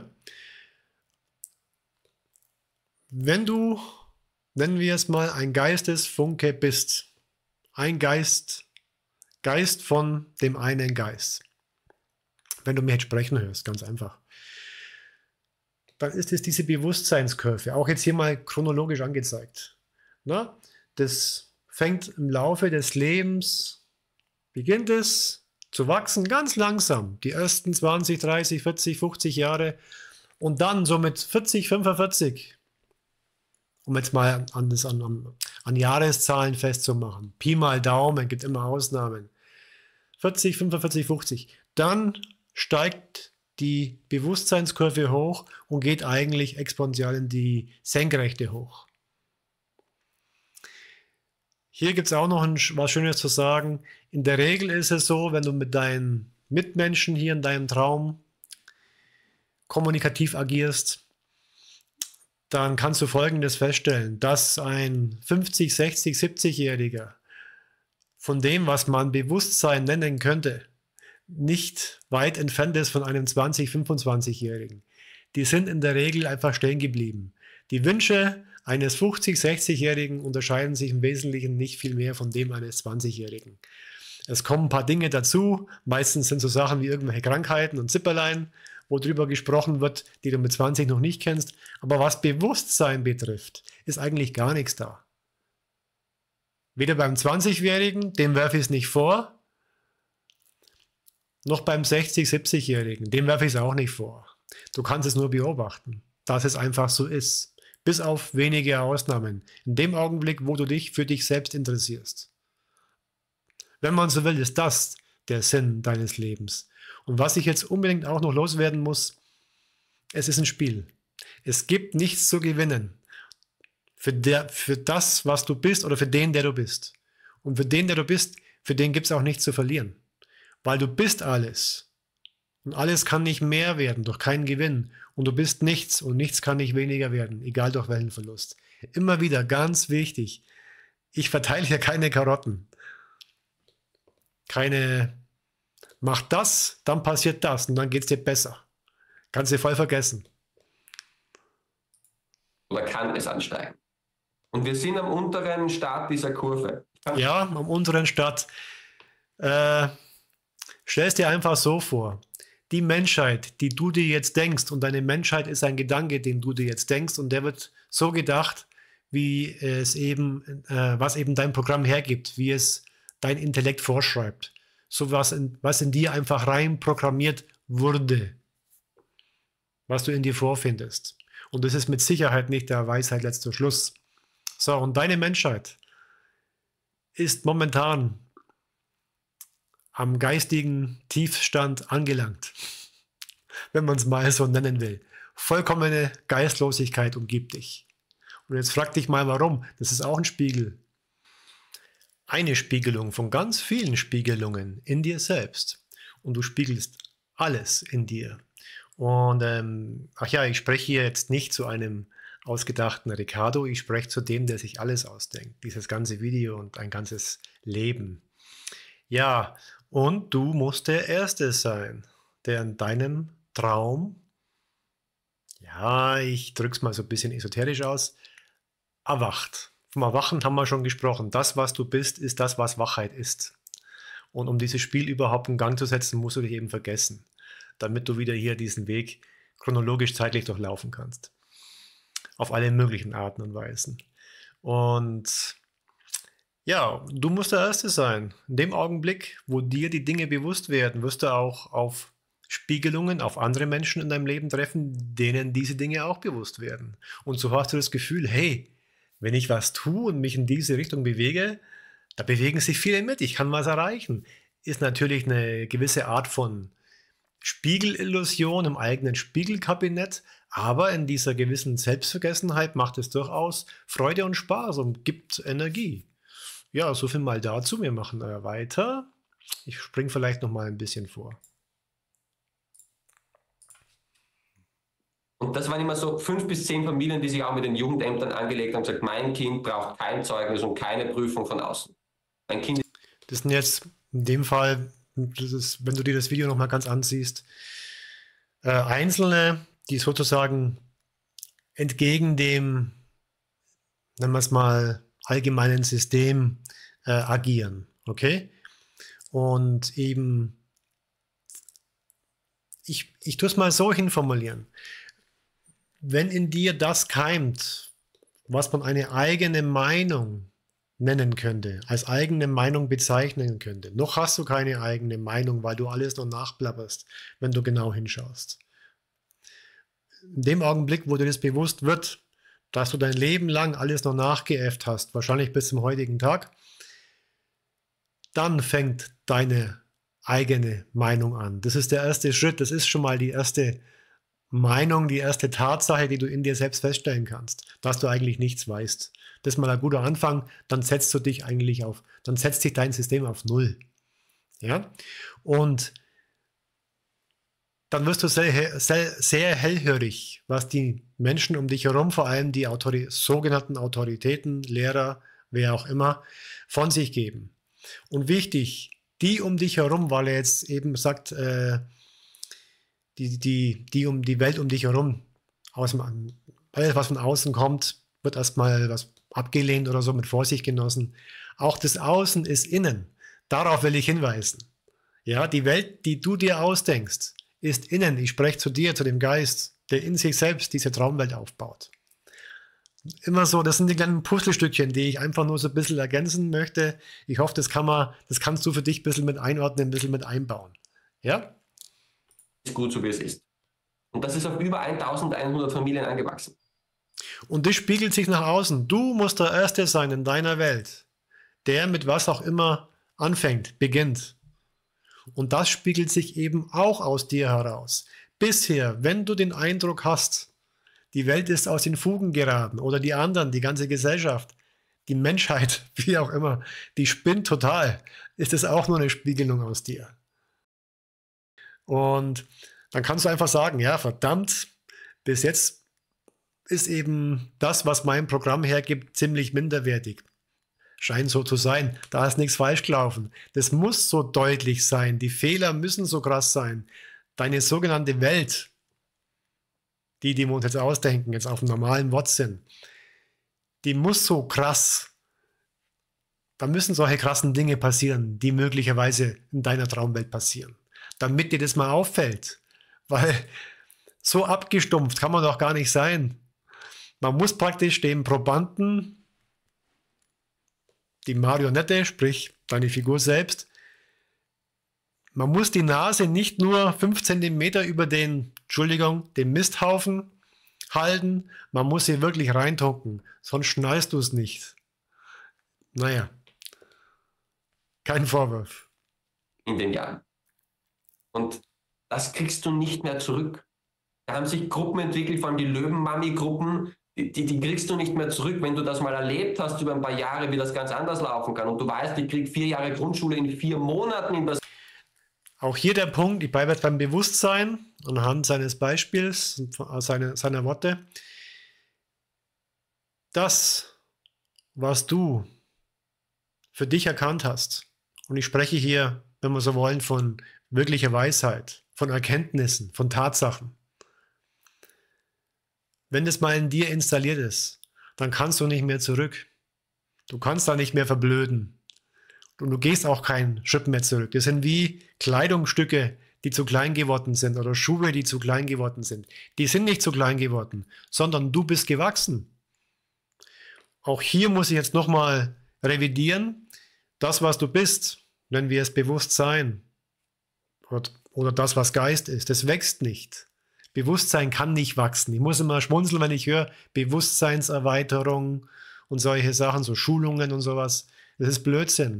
Wenn du, nennen wir es mal, ein Geistesfunke bist, ein Geist, Geist von dem einen Geist, wenn du mir jetzt sprechen hörst, ganz einfach, dann ist es diese Bewusstseinskurve, auch jetzt hier mal chronologisch angezeigt. Na? Das fängt im Laufe des Lebens, beginnt es zu wachsen, ganz langsam, die ersten zwanzig, dreißig, vierzig, fünfzig Jahre und dann so mit vierzig, fünfundvierzig, um jetzt mal an, das, an, an Jahreszahlen festzumachen, Pi mal Daumen, gibt immer Ausnahmen, vierzig, fünfundvierzig, fünfzig, dann steigt die Bewusstseinskurve hoch und geht eigentlich exponentiell in die Senkrechte hoch. Hier gibt es auch noch ein, was Schönes zu sagen. In der Regel ist es so, wenn du mit deinen Mitmenschen hier in deinem Traum kommunikativ agierst, dann kannst du Folgendes feststellen, dass ein fünfzig, sechzig, siebzig-Jähriger von dem, was man Bewusstsein nennen könnte, nicht weit entfernt ist von einem zwanzig-, fünfundzwanzig-Jährigen. Die sind in der Regel einfach stehen geblieben. Die Wünsche eines fünfzig-, sechzig-Jährigen unterscheiden sich im Wesentlichen nicht viel mehr von dem eines zwanzig-Jährigen. Es kommen ein paar Dinge dazu, meistens sind so Sachen wie irgendwelche Krankheiten und Zipperlein, wo drüber gesprochen wird, die du mit zwanzig noch nicht kennst. Aber was Bewusstsein betrifft, ist eigentlich gar nichts da. Weder beim zwanzigjährigen, dem werfe ich es nicht vor, noch beim sechzig-, siebzig-Jährigen, dem werfe ich es auch nicht vor. Du kannst es nur beobachten, dass es einfach so ist. Bis auf wenige Ausnahmen. In dem Augenblick, wo du dich für dich selbst interessierst. Wenn man so will, ist das der Sinn deines Lebens. Und was ich jetzt unbedingt auch noch loswerden muss, es ist ein Spiel. Es gibt nichts zu gewinnen für, der, für das, was du bist oder für den, der du bist. Und für den, der du bist, für den gibt es auch nichts zu verlieren. Weil du bist alles. Und alles kann nicht mehr werden durch keinen Gewinn. Und du bist nichts und nichts kann nicht weniger werden, egal durch welchen Verlust. Immer wieder ganz wichtig, ich verteile hier keine Karotten. Keine, mach das, dann passiert das und dann geht es dir besser. Kannst du voll vergessen. Oder kann es ansteigen? Und wir sind am unteren Start dieser Kurve. Ja, am unteren Start. Äh, stell es dir einfach so vor. Die Menschheit, die du dir jetzt denkst, und deine Menschheit ist ein Gedanke, den du dir jetzt denkst, und der wird so gedacht, wie es eben, äh, was eben dein Programm hergibt, wie es dein Intellekt vorschreibt. So was in, was in dir einfach rein programmiert wurde, was du in dir vorfindest. Und das ist mit Sicherheit nicht der Weisheit letzter Schluss. So, und deine Menschheit ist momentan am geistigen Tiefstand angelangt, wenn man es mal so nennen will. Vollkommene Geistlosigkeit umgibt dich. Und jetzt frag dich mal, warum. Das ist auch ein Spiegel. Eine Spiegelung von ganz vielen Spiegelungen in dir selbst. Und du spiegelst alles in dir. Und ähm, ach ja, ich spreche hier jetzt nicht zu einem ausgedachten Ricardo, ich spreche zu dem, der sich alles ausdenkt. Dieses ganze Video und ein ganzes Leben. Ja, und du musst der Erste sein, der in deinem Traum, ja, ich drücke es mal so ein bisschen esoterisch aus, erwacht. Vom Erwachen haben wir schon gesprochen. Das, was du bist, ist das, was Wachheit ist. Und um dieses Spiel überhaupt in Gang zu setzen, musst du dich eben vergessen, damit du wieder hier diesen Weg chronologisch zeitlich durchlaufen kannst. Auf alle möglichen Arten und Weisen. Und ja, du musst der Erste sein. In dem Augenblick, wo dir die Dinge bewusst werden, wirst du auch auf Spiegelungen, auf andere Menschen in deinem Leben treffen, denen diese Dinge auch bewusst werden. Und so hast du das Gefühl, hey, wenn ich was tue und mich in diese Richtung bewege, da bewegen sich viele mit, ich kann was erreichen. Ist natürlich eine gewisse Art von Spiegelillusion im eigenen Spiegelkabinett, aber in dieser gewissen Selbstvergessenheit macht es durchaus Freude und Spaß und gibt Energie. Ja, so viel mal dazu. Wir machen äh, weiter. Ich springe vielleicht noch mal ein bisschen vor. Und das waren immer so fünf bis zehn Familien, die sich auch mit den Jugendämtern angelegt haben und gesagt, mein Kind braucht kein Zeugnis und keine Prüfung von außen. Mein Kind Das sind jetzt in dem Fall, das ist, wenn du dir das Video noch mal ganz ansiehst, äh, Einzelne, die sozusagen entgegen dem, nennen wir es mal, allgemeinen System äh, agieren. Okay? Und eben, ich, ich tue es mal so hinformulieren. Wenn in dir das keimt, was man eine eigene Meinung nennen könnte, als eigene Meinung bezeichnen könnte, noch hast du keine eigene Meinung, weil du alles nur nachplapperst, wenn du genau hinschaust. In dem Augenblick, wo dir das bewusst wird, dass du dein Leben lang alles noch nachgeäfft hast, wahrscheinlich bis zum heutigen Tag, dann fängt deine eigene Meinung an. Das ist der erste Schritt, das ist schon mal die erste Meinung, die erste Tatsache, die du in dir selbst feststellen kannst, dass du eigentlich nichts weißt. Das ist mal ein guter Anfang, dann setzt du dich eigentlich auf, dann setzt sich dein System auf Null. Ja? Und dann wirst du sehr, sehr, sehr hellhörig, was die Menschen um dich herum, vor allem die Autori- sogenannten Autoritäten, Lehrer, wer auch immer, von sich geben. Und wichtig, die um dich herum, weil er jetzt eben sagt, äh, die, die, die um die Welt um dich herum, aus dem, alles was von außen kommt, wird erstmal was abgelehnt oder so, mit Vorsicht genossen. Auch das Außen ist innen. Darauf will ich hinweisen. Ja, die Welt, die du dir ausdenkst, ist innen. Ich spreche zu dir, zu dem Geist, der in sich selbst diese Traumwelt aufbaut. Immer so, das sind die kleinen Puzzlestückchen, die ich einfach nur so ein bisschen ergänzen möchte. Ich hoffe, das kann man, das kannst du für dich ein bisschen mit einordnen, ein bisschen mit einbauen. Ja? ist gut, so wie es ist. Und das ist auf über eintausendeinhundert Familien angewachsen. Und das spiegelt sich nach außen. Du musst der Erste sein in deiner Welt, der mit was auch immer anfängt, beginnt. Und das spiegelt sich eben auch aus dir heraus. Bisher, wenn du den Eindruck hast, die Welt ist aus den Fugen geraten oder die anderen, die ganze Gesellschaft, die Menschheit, wie auch immer, die spinnt total, ist es auch nur eine Spiegelung aus dir. Und dann kannst du einfach sagen, ja, verdammt, bis jetzt ist eben das, was mein Programm hergibt, ziemlich minderwertig. Scheint so zu sein. Da ist nichts falsch gelaufen. Das muss so deutlich sein. Die Fehler müssen so krass sein. Deine sogenannte Welt, die, die wir uns jetzt ausdenken, jetzt auf dem normalen Wortsinn, die muss so krass, da müssen solche krassen Dinge passieren, die möglicherweise in deiner Traumwelt passieren, damit dir das mal auffällt. Weil so abgestumpft kann man doch gar nicht sein. Man muss praktisch dem Probanden, die Marionette, sprich deine Figur selbst, man muss die Nase nicht nur fünf Zentimeter über den, Entschuldigung, den Misthaufen halten, man muss sie wirklich reintunken, sonst schnallst du es nicht. Naja, kein Vorwurf. In den Jahren. Und das kriegst du nicht mehr zurück. Da haben sich Gruppen entwickelt, vor allem die Löwenmami-Gruppen, die, die, die kriegst du nicht mehr zurück. Wenn du das mal erlebt hast über ein paar Jahre, wie das ganz anders laufen kann und du weißt, ich krieg vier Jahre Grundschule in vier Monaten in das. Auch hier der Punkt, ich bleibe jetzt beim Bewusstsein anhand seines Beispiels, seine, seiner Worte. Das, was du für dich erkannt hast, und ich spreche hier, wenn wir so wollen, von wirklicher Weisheit, von Erkenntnissen, von Tatsachen. Wenn das mal in dir installiert ist, dann kannst du nicht mehr zurück. Du kannst da nicht mehr verblöden. Und du gehst auch keinen Schritt mehr zurück. Das sind wie Kleidungsstücke, die zu klein geworden sind oder Schuhe, die zu klein geworden sind. Die sind nicht zu klein geworden, sondern du bist gewachsen. Auch hier muss ich jetzt nochmal revidieren. Das, was du bist, nennen wir es Bewusstsein oder, oder das, was Geist ist, das wächst nicht. Bewusstsein kann nicht wachsen. Ich muss immer schmunzeln, wenn ich höre Bewusstseinserweiterung und solche Sachen, so Schulungen und sowas. Das ist Blödsinn.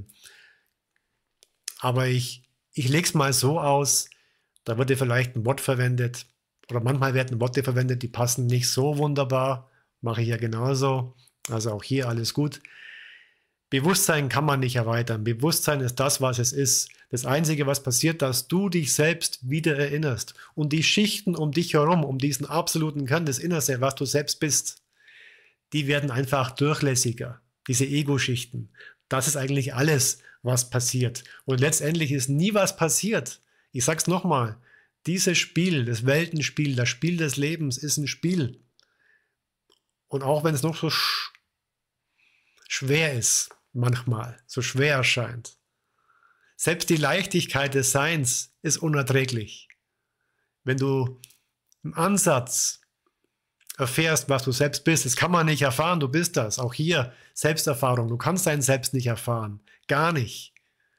Aber ich, ich lege es mal so aus, da wird ja vielleicht ein Wort verwendet oder manchmal werden Worte verwendet, die passen nicht so wunderbar. Mache ich ja genauso. Also auch hier alles gut. Bewusstsein kann man nicht erweitern. Bewusstsein ist das, was es ist. Das Einzige, was passiert, dass du dich selbst wieder erinnerst. Und die Schichten um dich herum, um diesen absoluten Kern, das Innerste, was du selbst bist, die werden einfach durchlässiger. Diese Ego-Schichten. Das ist eigentlich alles, was passiert. Und letztendlich ist nie was passiert. Ich sag's nochmal. Dieses Spiel, das Weltenspiel, das Spiel des Lebens ist ein Spiel. Und auch wenn es noch so sch schwer ist, manchmal, so schwer erscheint. Selbst die Leichtigkeit des Seins ist unerträglich. Wenn du im Ansatz erfährst, was du selbst bist, das kann man nicht erfahren, du bist das. Auch hier Selbsterfahrung, du kannst dein Selbst nicht erfahren. Gar nicht.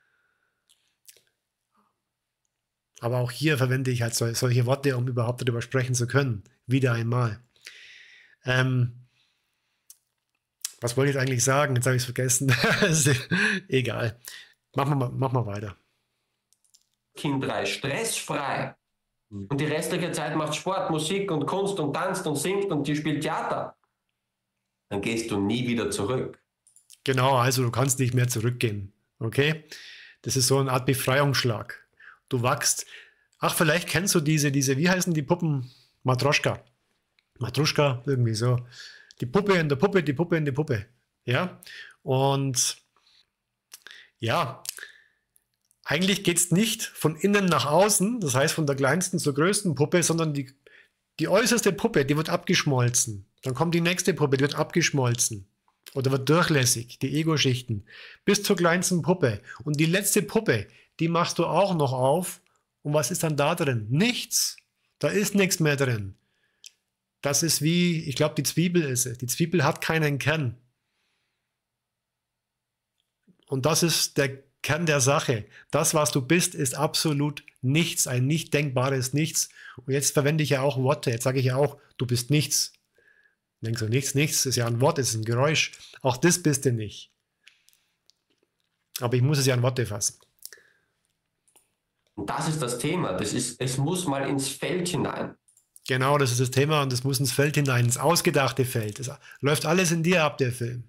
Aber auch hier verwende ich halt sol solche Worte, um überhaupt darüber sprechen zu können. Wieder einmal. Ähm, was wollte ich jetzt eigentlich sagen? Jetzt habe ich es vergessen. Egal. Machen wir, mal, machen wir weiter. Kindrei, stressfrei. Und die restliche Zeit macht Sport, Musik und Kunst und tanzt und singt und die spielt Theater. Dann gehst du nie wieder zurück. Genau, also du kannst nicht mehr zurückgehen. Okay? Das ist so eine Art Befreiungsschlag. Du wachst. Ach, vielleicht kennst du diese, diese, wie heißen die Puppen? Matroschka. Matruschka, irgendwie so. Die Puppe in der Puppe, die Puppe in die Puppe. Ja? Und ja, eigentlich geht es nicht von innen nach außen, das heißt von der kleinsten zur größten Puppe, sondern die, die äußerste Puppe, die wird abgeschmolzen. Dann kommt die nächste Puppe, die wird abgeschmolzen. Oder wird durchlässig, die Ego-Schichten, bis zur kleinsten Puppe. Und die letzte Puppe, die machst du auch noch auf. Und was ist dann da drin? Nichts. Da ist nichts mehr drin. Das ist wie, ich glaube, die Zwiebel ist es. Die Zwiebel hat keinen Kern. Und das ist der Kern der Sache. Das, was du bist, ist absolut nichts, ein nicht denkbares Nichts. Und jetzt verwende ich ja auch Worte. Jetzt sage ich ja auch, du bist nichts. Denkst du, nichts, nichts ist ja ein Wort, ist ein Geräusch. Auch das bist du nicht. Aber ich muss es ja in Worte fassen. Und das ist das Thema. Das ist, es muss mal ins Feld hinein. Genau, das ist das Thema und es muss ins Feld hinein, ins ausgedachte Feld. Es läuft alles in dir ab, der Film.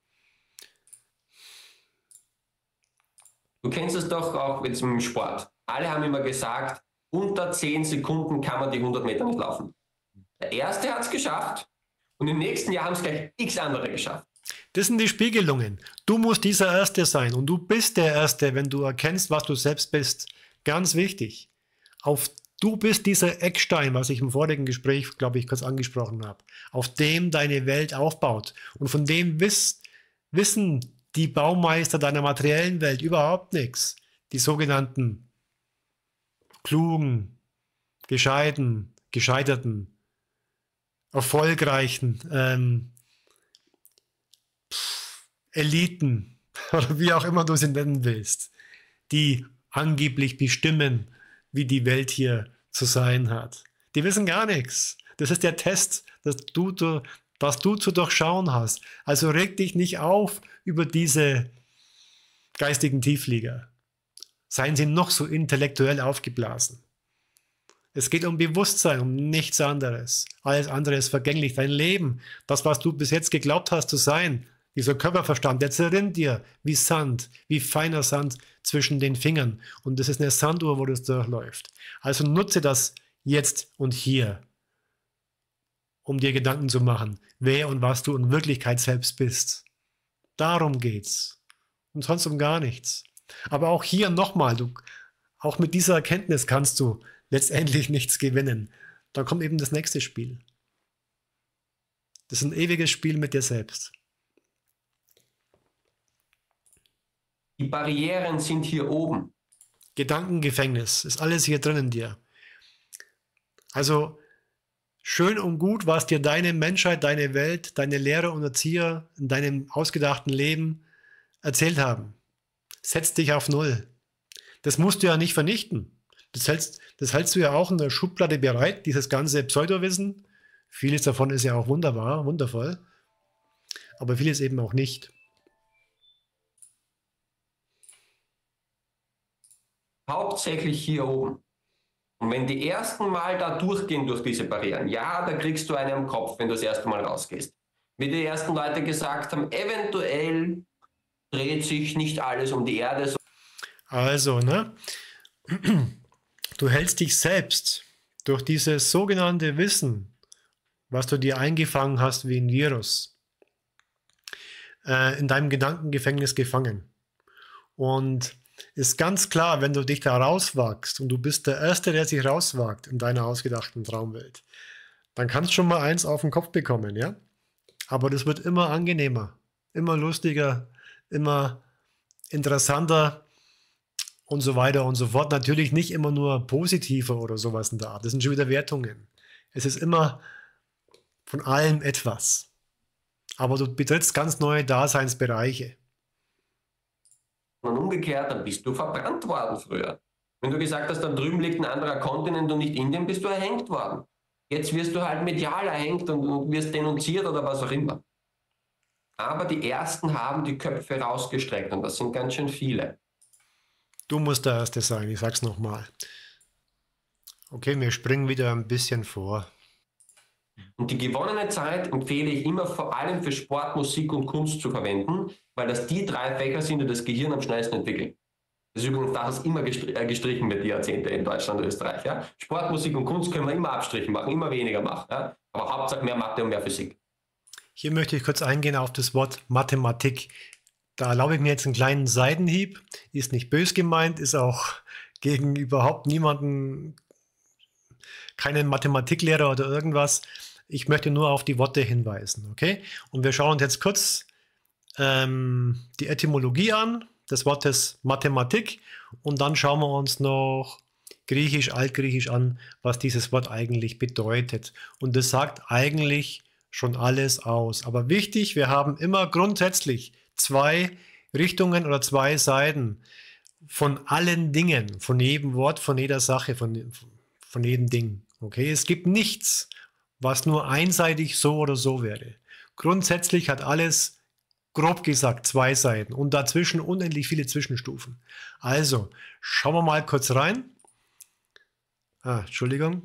Du kennst es doch auch jetzt im Sport. Alle haben immer gesagt, unter zehn Sekunden kann man die hundert Meter nicht laufen. Der Erste hat es geschafft und im nächsten Jahr haben es gleich x andere geschafft. Das sind die Spiegelungen. Du musst dieser Erste sein und du bist der Erste, wenn du erkennst, was du selbst bist. Ganz wichtig. Auf Du bist dieser Eckstein, was ich im vorigen Gespräch, glaube ich, kurz angesprochen habe, auf dem deine Welt aufbaut. Und von dem wiss, wissen die Baumeister deiner materiellen Welt überhaupt nichts. Die sogenannten klugen, gescheiten, gescheiterten, erfolgreichen ähm, Eliten oder wie auch immer du sie nennen willst, die angeblich bestimmen, wie die Welt hier zu sein hat. Die wissen gar nichts. Das ist der Test, dass du, was du zu durchschauen hast. Also reg dich nicht auf über diese geistigen Tiefflieger. Seien sie noch so intellektuell aufgeblasen. Es geht um Bewusstsein, um nichts anderes. Alles andere ist vergänglich. Dein Leben, das, was du bis jetzt geglaubt hast zu sein, dieser Körperverstand, der zerrinnt dir wie Sand, wie feiner Sand zwischen den Fingern. Und das ist eine Sanduhr, wo das durchläuft. Also nutze das jetzt und hier, um dir Gedanken zu machen, wer und was du in Wirklichkeit selbst bist. Darum geht's. Und sonst um gar nichts. Aber auch hier nochmal, du, auch mit dieser Erkenntnis kannst du letztendlich nichts gewinnen. Dann kommt eben das nächste Spiel. Das ist ein ewiges Spiel mit dir selbst. Die Barrieren sind hier oben. Gedankengefängnis, ist alles hier drin in dir. Also schön und gut, was dir deine Menschheit, deine Welt, deine Lehrer und Erzieher in deinem ausgedachten Leben erzählt haben. Setz dich auf Null. Das musst du ja nicht vernichten. Das hältst, das hältst du ja auch in der Schublade bereit, dieses ganze Pseudowissen. Vieles davon ist ja auch wunderbar, wundervoll. Aber vieles eben auch nicht. Hauptsächlich hier oben. Und wenn die ersten Mal da durchgehen durch diese Barrieren, ja, da kriegst du einen am Kopf, wenn du das erste Mal rausgehst. Wie die ersten Leute gesagt haben, eventuell dreht sich nicht alles um die Erde. Also, ne? Du hältst dich selbst durch dieses sogenannte Wissen, was du dir eingefangen hast wie ein Virus, äh, in deinem Gedankengefängnis gefangen. Und ist ganz klar, wenn du dich da rauswagst und du bist der Erste, der sich rauswagt in deiner ausgedachten Traumwelt, dann kannst du schon mal eins auf den Kopf bekommen, ja? Aber das wird immer angenehmer, immer lustiger, immer interessanter und so weiter und so fort. Natürlich nicht immer nur positiver oder sowas in der Art. Das sind schon wieder Wertungen. Es ist immer von allem etwas. Aber du betrittst ganz neue Daseinsbereiche. Und umgekehrt, dann bist du verbrannt worden früher. Wenn du gesagt hast, da drüben liegt ein anderer Kontinent und nicht Indien, bist du erhängt worden. Jetzt wirst du halt medial erhängt und, und wirst denunziert oder was auch immer. Aber die Ersten haben die Köpfe rausgestreckt und das sind ganz schön viele. Du musst der Erste sein, ich sag's nochmal. Okay, wir springen wieder ein bisschen vor. Und die gewonnene Zeit empfehle ich immer vor allem für Sport, Musik und Kunst zu verwenden, weil das die drei Fächer sind, die das Gehirn am schnellsten entwickeln. Das ist übrigens das, was immer gestri äh, gestrichen wird, die Jahrzehnte in Deutschland und Österreich. Ja? Sport, Musik und Kunst können wir immer Abstrichen machen, immer weniger machen. Ja? Aber Hauptsache mehr Mathe und mehr Physik. Hier möchte ich kurz eingehen auf das Wort Mathematik. Da erlaube ich mir jetzt einen kleinen Seitenhieb. Ist nicht bös gemeint, ist auch gegen überhaupt niemanden, keinen Mathematiklehrer oder irgendwas. Ich möchte nur auf die Worte hinweisen, okay? Und wir schauen uns jetzt kurz ähm, die Etymologie an, des Wortes Mathematik, und dann schauen wir uns noch Griechisch, Altgriechisch an, was dieses Wort eigentlich bedeutet. Und das sagt eigentlich schon alles aus. Aber wichtig, wir haben immer grundsätzlich zwei Richtungen oder zwei Seiten von allen Dingen, von jedem Wort, von jeder Sache, von, von jedem Ding. Okay? Es gibt nichts, was nur einseitig so oder so wäre. Grundsätzlich hat alles, grob gesagt, zwei Seiten und dazwischen unendlich viele Zwischenstufen. Also, schauen wir mal kurz rein. Ah, Entschuldigung.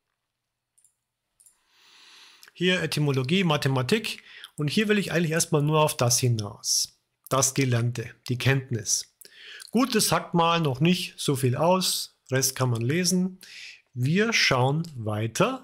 Hier Etymologie, Mathematik, und hier will ich eigentlich erstmal nur auf das hinaus. Das Gelernte, die Kenntnis. Gut, das sagt mal noch nicht so viel aus, Rest kann man lesen. Wir schauen weiter.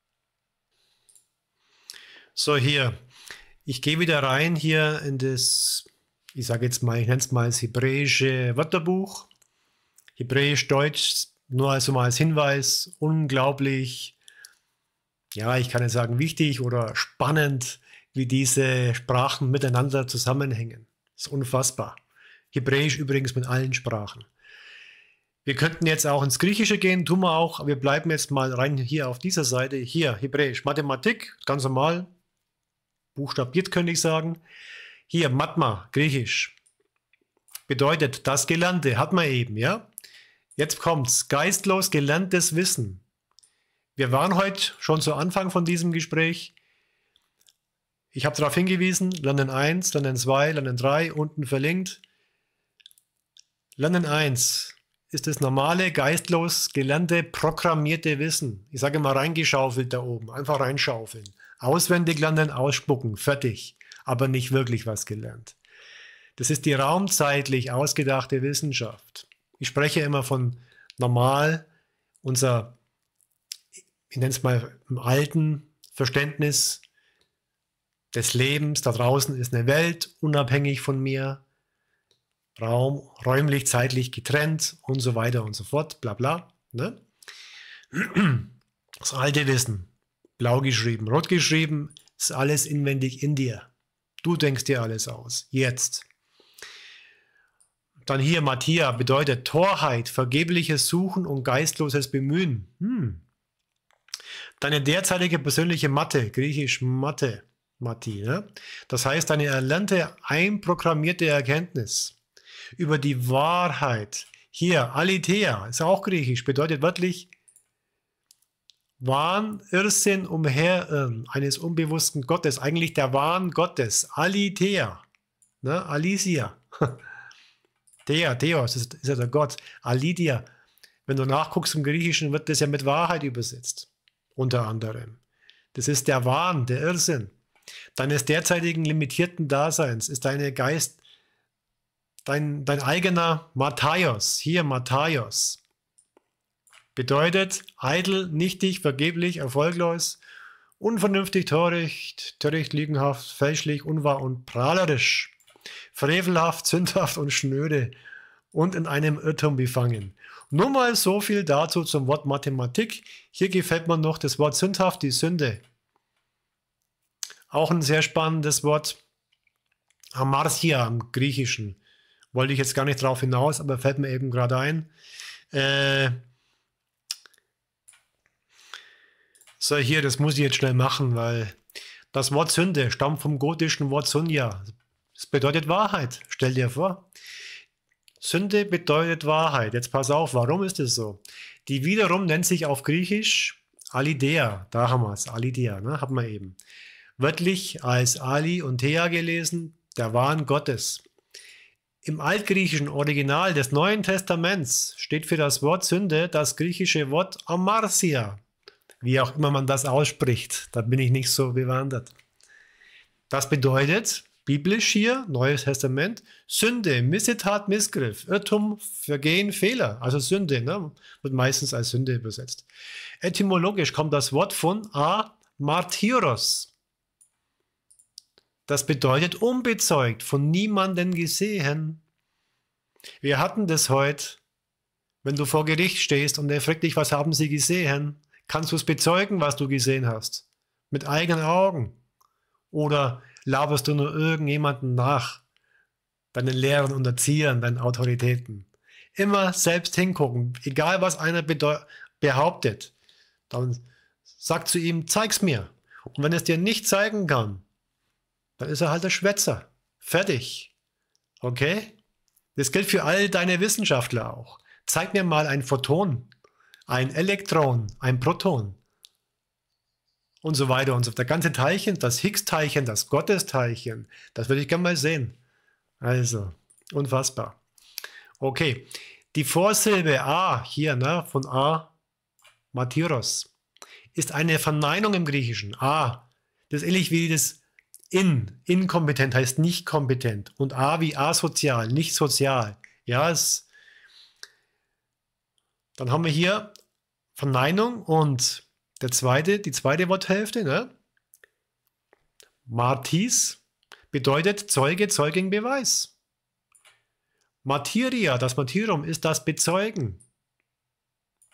So, hier, ich gehe wieder rein hier in das, ich sage jetzt mal, ich nenne es mal das hebräische Wörterbuch, hebräisch-deutsch nur also mal als Hinweis, unglaublich, ja, ich kann nicht sagen wichtig oder spannend, wie diese Sprachen miteinander zusammenhängen. Das ist unfassbar. Hebräisch übrigens mit allen Sprachen. Wir könnten jetzt auch ins Griechische gehen, tun wir auch, aber wir bleiben jetzt mal rein hier auf dieser Seite. Hier, Hebräisch, Mathematik, ganz normal, buchstabiert könnte ich sagen. Hier, Matma, Griechisch, bedeutet das Gelernte, hat man eben, ja. Jetzt kommt's, geistlos gelerntes Wissen. Wir waren heute schon zu Anfang von diesem Gespräch. Ich habe darauf hingewiesen, Lernen eins, Lernen zwei, Lernen drei, unten verlinkt. Lernen eins ist das normale, geistlos gelernte, programmierte Wissen. Ich sage mal reingeschaufelt da oben, einfach reinschaufeln. Auswendig lernen, ausspucken, fertig. Aber nicht wirklich was gelernt. Das ist die raumzeitlich ausgedachte Wissenschaft. Ich spreche immer von normal, unser, ich nenne es mal im alten Verständnis des Lebens. Da draußen ist eine Welt, unabhängig von mir. Raum, räumlich, zeitlich getrennt und so weiter und so fort, bla bla. Ne? Das alte Wissen, blau geschrieben, rot geschrieben, ist alles inwendig in dir. Du denkst dir alles aus, jetzt. Dann hier Mattia bedeutet Torheit, vergebliches Suchen und geistloses Bemühen. Hm. Deine derzeitige persönliche Mathe, griechisch Mathe, Matti, ne? Das heißt deine erlernte, einprogrammierte Erkenntnis über die Wahrheit. Hier, Aletheia, ist auch griechisch, bedeutet wörtlich Wahn, Irrsinn, Umherirren eines unbewussten Gottes. Eigentlich der Wahn Gottes. Aletheia, ne? Alicia. Der, Theos ist, ist ja der Gott. Aletheia. Wenn du nachguckst im Griechischen, wird das ja mit Wahrheit übersetzt. Unter anderem. Das ist der Wahn, der Irrsinn. Deines derzeitigen limitierten Daseins ist deine Geist, Dein, dein eigener Matthaios, hier Matthaios, bedeutet eitel, nichtig, vergeblich, erfolglos, unvernünftig, töricht, töricht, lügenhaft, fälschlich, unwahr und prahlerisch, frevelhaft, sündhaft und schnöde und in einem Irrtum befangen. Nur mal so viel dazu zum Wort Mathematik. Hier gefällt mir noch das Wort sündhaft, die Sünde. Auch ein sehr spannendes Wort. Amarthia im Griechischen. Wollte ich jetzt gar nicht drauf hinaus, aber fällt mir eben gerade ein. Äh so, hier, das muss ich jetzt schnell machen, weil das Wort Sünde stammt vom gotischen Wort Sunja. Es bedeutet Wahrheit, stell dir vor. Sünde bedeutet Wahrheit. Jetzt pass auf, warum ist es so? Die wiederum nennt sich auf Griechisch Aletheia. Da haben wir es, Aletheia, ne? Haben wir eben. Wörtlich als Ali und Thea gelesen, der Wahn Gottes. Im altgriechischen Original des Neuen Testaments steht für das Wort Sünde das griechische Wort Amarthia. Wie auch immer man das ausspricht, da bin ich nicht so bewandert. Das bedeutet, biblisch hier, Neues Testament, Sünde, Missetat, Missgriff, Irrtum, Vergehen, Fehler. Also Sünde, ne? Wird meistens als Sünde übersetzt. Etymologisch kommt das Wort von a martyros. Das bedeutet unbezeugt, von niemandem gesehen. Wir hatten das heute, wenn du vor Gericht stehst und er fragt dich, was haben sie gesehen? Kannst du es bezeugen, was du gesehen hast? Mit eigenen Augen? Oder laberst du nur irgendjemanden nach? Deinen Lehrern und Erziehern, deinen Autoritäten. Immer selbst hingucken, egal was einer behauptet. Dann sag zu ihm, zeig's mir. Und wenn es dir nicht zeigen kann, dann ist er halt der Schwätzer. Fertig. Okay? Das gilt für all deine Wissenschaftler auch. Zeig mir mal ein Photon, ein Elektron, ein Proton und so weiter und so fort. Der ganze Teilchen, das Higgs-Teilchen, das Gottesteilchen, das würde ich gerne mal sehen. Also, unfassbar. Okay, die Vorsilbe A hier, ne, von A, Martyros, ist eine Verneinung im Griechischen. A, das ist ähnlich wie das In, inkompetent heißt nicht kompetent. Und A wie asozial, nicht sozial. Ja, es, dann haben wir hier Verneinung und der zweite, die zweite Worthälfte, ne? Martis bedeutet Zeuge, Zeugin, Beweis. Martyria, das Martyrium ist das Bezeugen.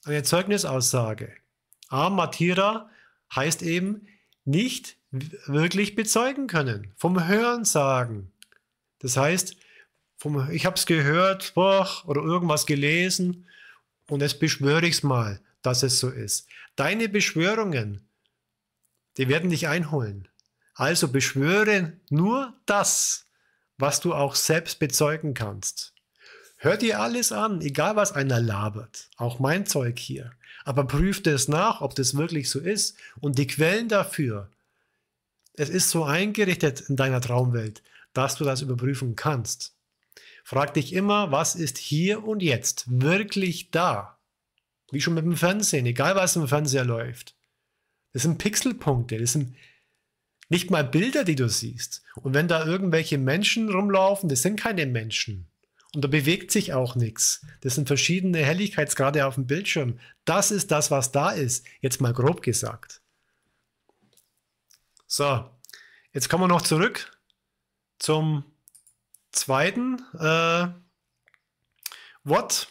eine Zeugnisaussage. Amatira heißt eben nicht wirklich bezeugen können, vom Hörensagen. Das heißt, vom, ich habe es gehört boah, oder irgendwas gelesen und jetzt beschwöre ich es mal, dass es so ist. Deine Beschwörungen, die werden dich einholen. Also beschwöre nur das, was du auch selbst bezeugen kannst. Hör dir alles an, egal was einer labert, auch mein Zeug hier. Aber prüf es nach, ob das wirklich so ist und die Quellen dafür. Es ist so eingerichtet in deiner Traumwelt, dass du das überprüfen kannst. Frag dich immer, was ist hier und jetzt wirklich da? Wie schon mit dem Fernsehen, egal was im Fernseher läuft. Das sind Pixelpunkte, das sind nicht mal Bilder, die du siehst. Und wenn da irgendwelche Menschen rumlaufen, das sind keine Menschen. Und da bewegt sich auch nichts. Das sind verschiedene Helligkeitsgrade auf dem Bildschirm. Das ist das, was da ist. Jetzt mal grob gesagt. So, jetzt kommen wir noch zurück zum zweiten äh, Wort.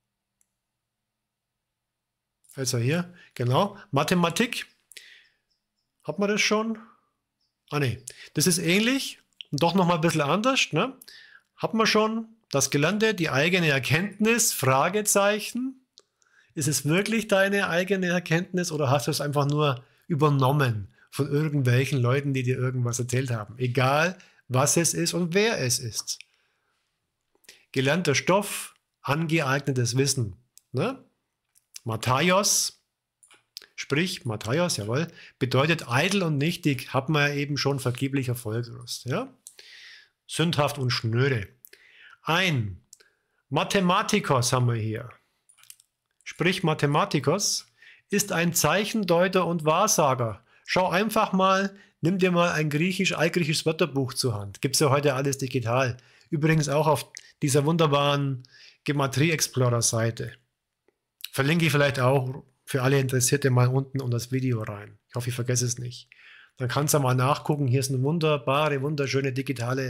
Also hier, genau, Mathematik. Hat man das schon? Ah ne, das ist ähnlich und doch nochmal ein bisschen anders. Ne? Hat man schon das Gelernte, die eigene Erkenntnis, Fragezeichen. Ist es wirklich deine eigene Erkenntnis oder hast du es einfach nur übernommen von irgendwelchen Leuten, die dir irgendwas erzählt haben? Egal, was es ist und wer es ist. Gelernter Stoff, angeeignetes Wissen. Ne? Matthaios, sprich, Matthaios, jawohl, bedeutet eitel und nichtig, hat man ja eben schon vergeblich erfolglos. Ja? Sündhaft und schnöde. Ein Mathematikos haben wir hier. Sprich, Mathematikos ist ein Zeichendeuter und Wahrsager. Schau einfach mal, nimm dir mal ein griechisch, altgriechisches Wörterbuch zur Hand. Gibt es ja heute alles digital. Übrigens auch auf dieser wunderbaren Gematrie-Explorer-Seite. Verlinke ich vielleicht auch für alle Interessierte mal unten unter das Video rein. Ich hoffe, ich vergesse es nicht. Dann kannst du mal nachgucken. Hier ist eine wunderbare, wunderschöne digitale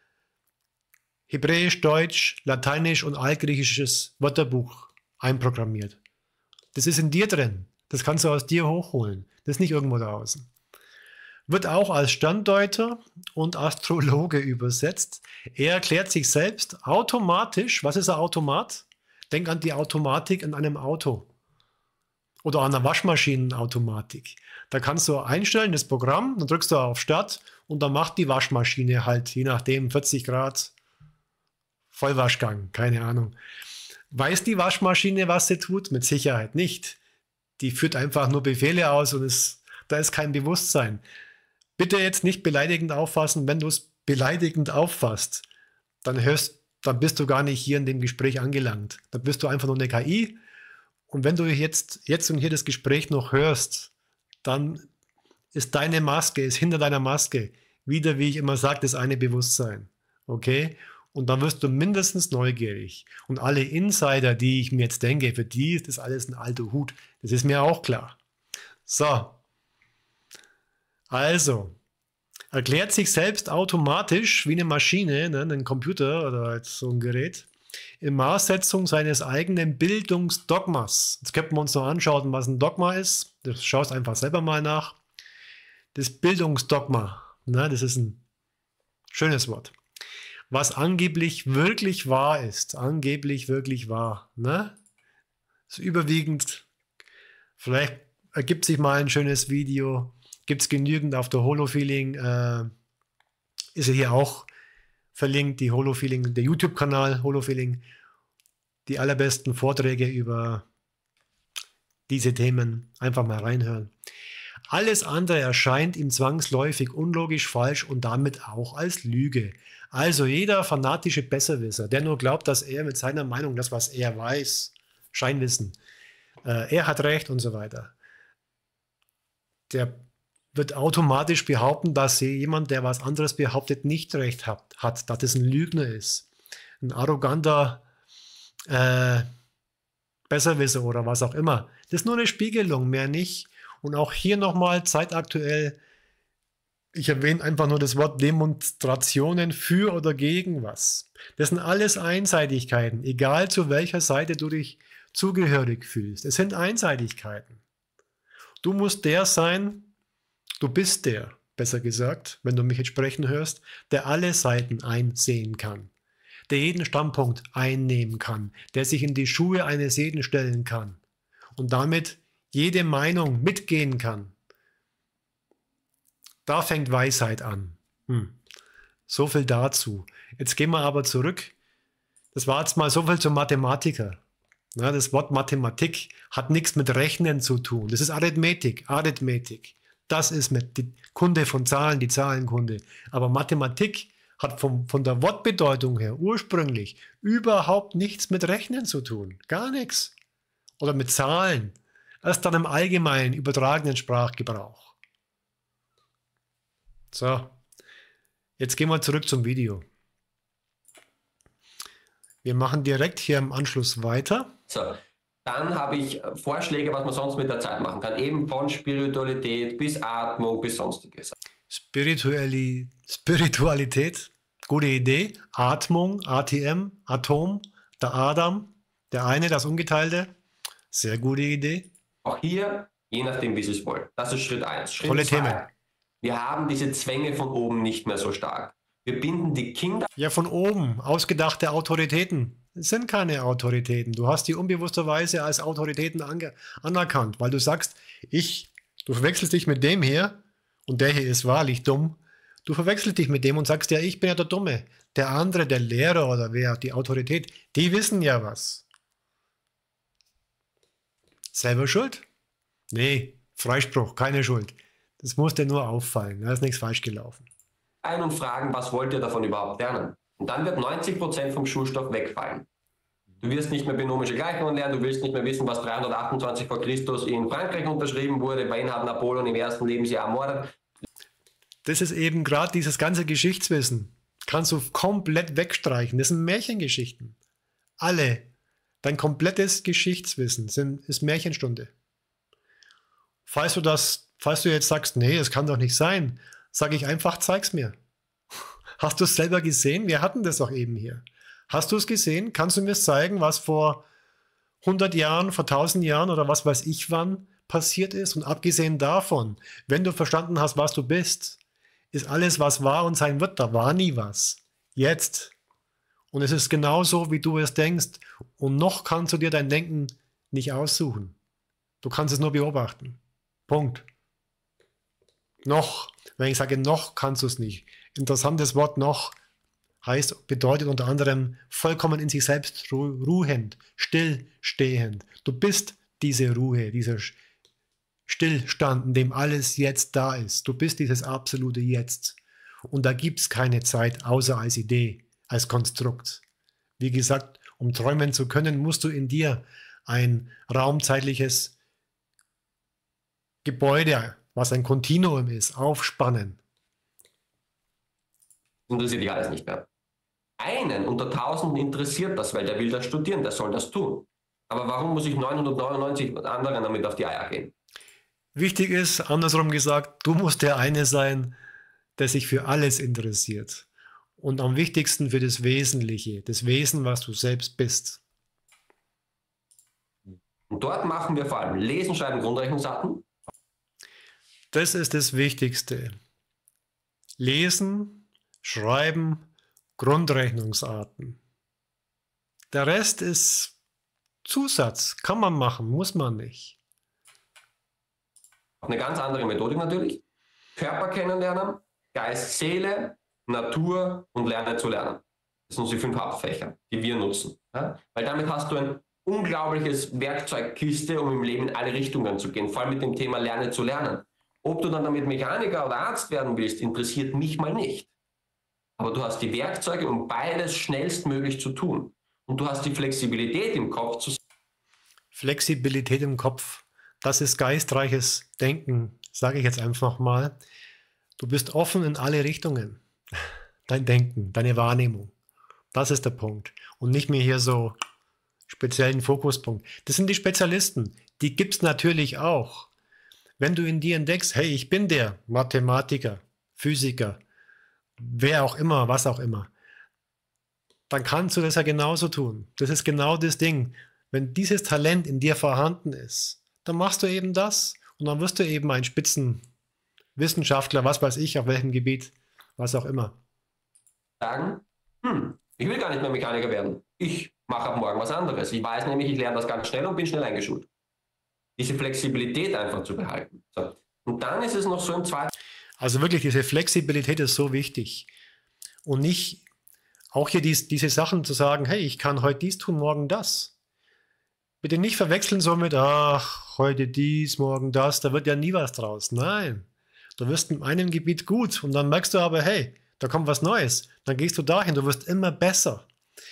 Hebräisch, Deutsch, Lateinisch und altgriechisches Wörterbuch einprogrammiert. Das ist in dir drin. Das kannst du aus dir hochholen. Das ist nicht irgendwo da außen. Wird auch als Sterndeuter und Astrologe übersetzt. Er erklärt sich selbst automatisch. Was ist ein Automat? Denk an die Automatik in einem Auto oder an einer Waschmaschinenautomatik. Da kannst du einstellen, das Programm, dann drückst du auf Start und dann macht die Waschmaschine halt, je nachdem, vierzig Grad Vollwaschgang, keine Ahnung. Weiß die Waschmaschine, was sie tut? Mit Sicherheit nicht. Die führt einfach nur Befehle aus und es, da ist kein Bewusstsein. Bitte jetzt nicht beleidigend auffassen. Wenn du es beleidigend auffasst, dann, hörst, dann bist du gar nicht hier in dem Gespräch angelangt. Dann bist du einfach nur eine K I. Und wenn du jetzt, jetzt und hier das Gespräch noch hörst, dann ist deine Maske, ist hinter deiner Maske wieder, wie ich immer sage, das eine Bewusstsein. Okay? Und dann wirst du mindestens neugierig. Und alle Insider, die ich mir jetzt denke, für die ist das alles ein alter Hut. Das ist mir auch klar. So. Also, erklärt sich selbst automatisch wie eine Maschine, ne, ein Computer oder so ein Gerät, in Maßsetzung seines eigenen Bildungsdogmas. Jetzt könnten wir uns noch anschauen, was ein Dogma ist. Das schaust einfach selber mal nach. Das Bildungsdogma, ne, das ist ein schönes Wort. Was angeblich wirklich wahr ist. Angeblich wirklich wahr. Ne? Ist überwiegend, vielleicht ergibt sich mal ein schönes Video. Gibt es genügend auf der Holofeeling. Äh, ist ja hier auch verlinkt, die Holofeeling, der YouTube-Kanal Holofeeling. Die allerbesten Vorträge über diese Themen. Einfach mal reinhören. Alles andere erscheint ihm zwangsläufig unlogisch, falsch und damit auch als Lüge. Also jeder fanatische Besserwisser, der nur glaubt, dass er mit seiner Meinung das, was er weiß, Scheinwissen, äh, er hat Recht und so weiter, der wird automatisch behaupten, dass jemand, der was anderes behauptet, nicht Recht hat, hat dass das ein Lügner ist, ein arroganter äh, Besserwisser oder was auch immer. Das ist nur eine Spiegelung, mehr nicht. Und auch hier nochmal zeitaktuell, ich erwähne einfach nur das Wort Demonstrationen für oder gegen was. Das sind alles Einseitigkeiten, egal zu welcher Seite du dich zugehörig fühlst. Es sind Einseitigkeiten. Du musst der sein, du bist der, besser gesagt, wenn du mich jetzt sprechen hörst, der alle Seiten einsehen kann, der jeden Standpunkt einnehmen kann, der sich in die Schuhe eines jeden stellen kann und damit jede Meinung mitgehen kann. Da fängt Weisheit an. Hm. So viel dazu. Jetzt gehen wir aber zurück. Das war jetzt mal so viel zum Mathematiker. Ja, das Wort Mathematik hat nichts mit Rechnen zu tun. Das ist Arithmetik. Arithmetik. Das ist mit die Kunde von Zahlen, die Zahlenkunde. Aber Mathematik hat vom, von der Wortbedeutung her ursprünglich überhaupt nichts mit Rechnen zu tun. Gar nichts. Oder mit Zahlen. Erst dann im allgemeinen, übertragenen Sprachgebrauch. So, jetzt gehen wir zurück zum Video. Wir machen direkt hier im Anschluss weiter. So, dann habe ich Vorschläge, was man sonst mit der Zeit machen kann. Eben von Spiritualität bis Atmung bis sonstiges. Spirituali Spiritualität, gute Idee. Atmung, A T M, Atom, der Adam, der eine, das Ungeteilte. Sehr gute Idee. Auch hier, je nachdem, wie Sie es wollen. Das ist Schritt eins. Schritt Tolle zwei. Themen. Wir haben diese Zwänge von oben nicht mehr so stark. Wir binden die Kinder. Ja, von oben. Ausgedachte Autoritäten. Es sind keine Autoritäten. Du hast die unbewussterweise als Autoritäten anerkannt, weil du sagst, ich, du verwechselst dich mit dem hier und der hier ist wahrlich dumm. Du verwechselst dich mit dem und sagst, ja, ich bin ja der Dumme. Der andere, der Lehrer oder wer, die Autorität, die wissen ja was. Selber schuld? Nee, Freispruch, keine Schuld. Das muss dir nur auffallen. Da ist nichts falsch gelaufen. Ein und fragen, was wollt ihr davon überhaupt lernen? Und dann wird neunzig Prozent vom Schulstoff wegfallen. Du wirst nicht mehr binomische Gleichungen lernen, du willst nicht mehr wissen, was dreihundertachtundzwanzig vor Christus in Frankreich unterschrieben wurde, wen hat Napoleon im ersten Lebensjahr ermordet. Das ist eben gerade dieses ganze Geschichtswissen. Kannst du komplett wegstreichen. Das sind Märchengeschichten. Alle. Dein komplettes Geschichtswissen sind, ist Märchenstunde. Falls du das, falls du jetzt sagst, nee, das kann doch nicht sein, sage ich einfach, zeig's mir. Hast du es selber gesehen? Wir hatten das doch eben hier. Hast du es gesehen? Kannst du mir zeigen, was vor hundert Jahren, vor tausend Jahren oder was weiß ich wann passiert ist? Und abgesehen davon, wenn du verstanden hast, was du bist, ist alles, was war und sein wird, da war nie was. Jetzt. Und es ist genauso, wie du es denkst. Und noch kannst du dir dein Denken nicht aussuchen. Du kannst es nur beobachten. Punkt. Noch. Wenn ich sage noch, kannst du es nicht. Interessantes Wort noch heißt, bedeutet unter anderem vollkommen in sich selbst ruhend, stillstehend. Du bist diese Ruhe, dieser Stillstand, in dem alles jetzt da ist. Du bist dieses absolute Jetzt. Und da gibt es keine Zeit, außer als Idee, als Konstrukt. Wie gesagt, um träumen zu können, musst du in dir ein raumzeitliches Gebäude, was ein Kontinuum ist, aufspannen. Interessiert dich alles nicht mehr. Einen unter Tausenden interessiert das, weil der will das studieren, der soll das tun. Aber warum muss ich neunhundertneunundneunzig anderen damit auf die Eier gehen? Wichtig ist, andersrum gesagt, du musst der eine sein, der sich für alles interessiert. Und am wichtigsten für das Wesentliche, das Wesen, was du selbst bist. Und dort machen wir vor allem Lesen, Schreiben, Grundrechnungsarten. Das ist das Wichtigste. Lesen, Schreiben, Grundrechnungsarten. Der Rest ist Zusatz. Kann man machen, muss man nicht. Eine ganz andere Methodik natürlich. Körper kennenlernen, Geist, Seele, Natur und Lernen zu lernen. Das sind unsere fünf Hauptfächer, die wir nutzen. Ja? Weil damit hast du ein unglaubliches Werkzeugkiste, um im Leben in alle Richtungen zu gehen, vor allem mit dem Thema Lernen zu lernen. Ob du dann damit Mechaniker oder Arzt werden willst, interessiert mich mal nicht. Aber du hast die Werkzeuge, um beides schnellstmöglich zu tun. Und du hast die Flexibilität im Kopf zu... Flexibilität im Kopf, das ist geistreiches Denken, sage ich jetzt einfach mal. Du bist offen in alle Richtungen. Dein Denken, deine Wahrnehmung. Das ist der Punkt. Und nicht mehr hier so speziellen Fokuspunkt. Das sind die Spezialisten. Die gibt es natürlich auch. Wenn du in dir entdeckst, hey, ich bin der Mathematiker, Physiker, wer auch immer, was auch immer, dann kannst du das ja genauso tun. Das ist genau das Ding. wenn dieses Talent in dir vorhanden ist, dann machst du eben das und dann wirst du eben ein Spitzenwissenschaftler, was weiß ich, auf welchem Gebiet, was auch immer. Sagen, hm, ich will gar nicht mehr Mechaniker werden. Ich mache ab morgen was anderes. Ich weiß nämlich, ich lerne das ganz schnell und bin schnell eingeschult. Diese Flexibilität einfach zu behalten. So. Und dann ist es noch so im zweiten. Also wirklich, diese Flexibilität ist so wichtig. Und nicht auch hier dies, diese Sachen zu sagen, hey, ich kann heute dies tun, morgen das. Bitte nicht verwechseln so mit, ach, heute dies, morgen das, da wird ja nie was draus. Nein, du wirst in einem Gebiet gut und dann merkst du aber, hey, da kommt was Neues. Dann gehst du dahin, du wirst immer besser.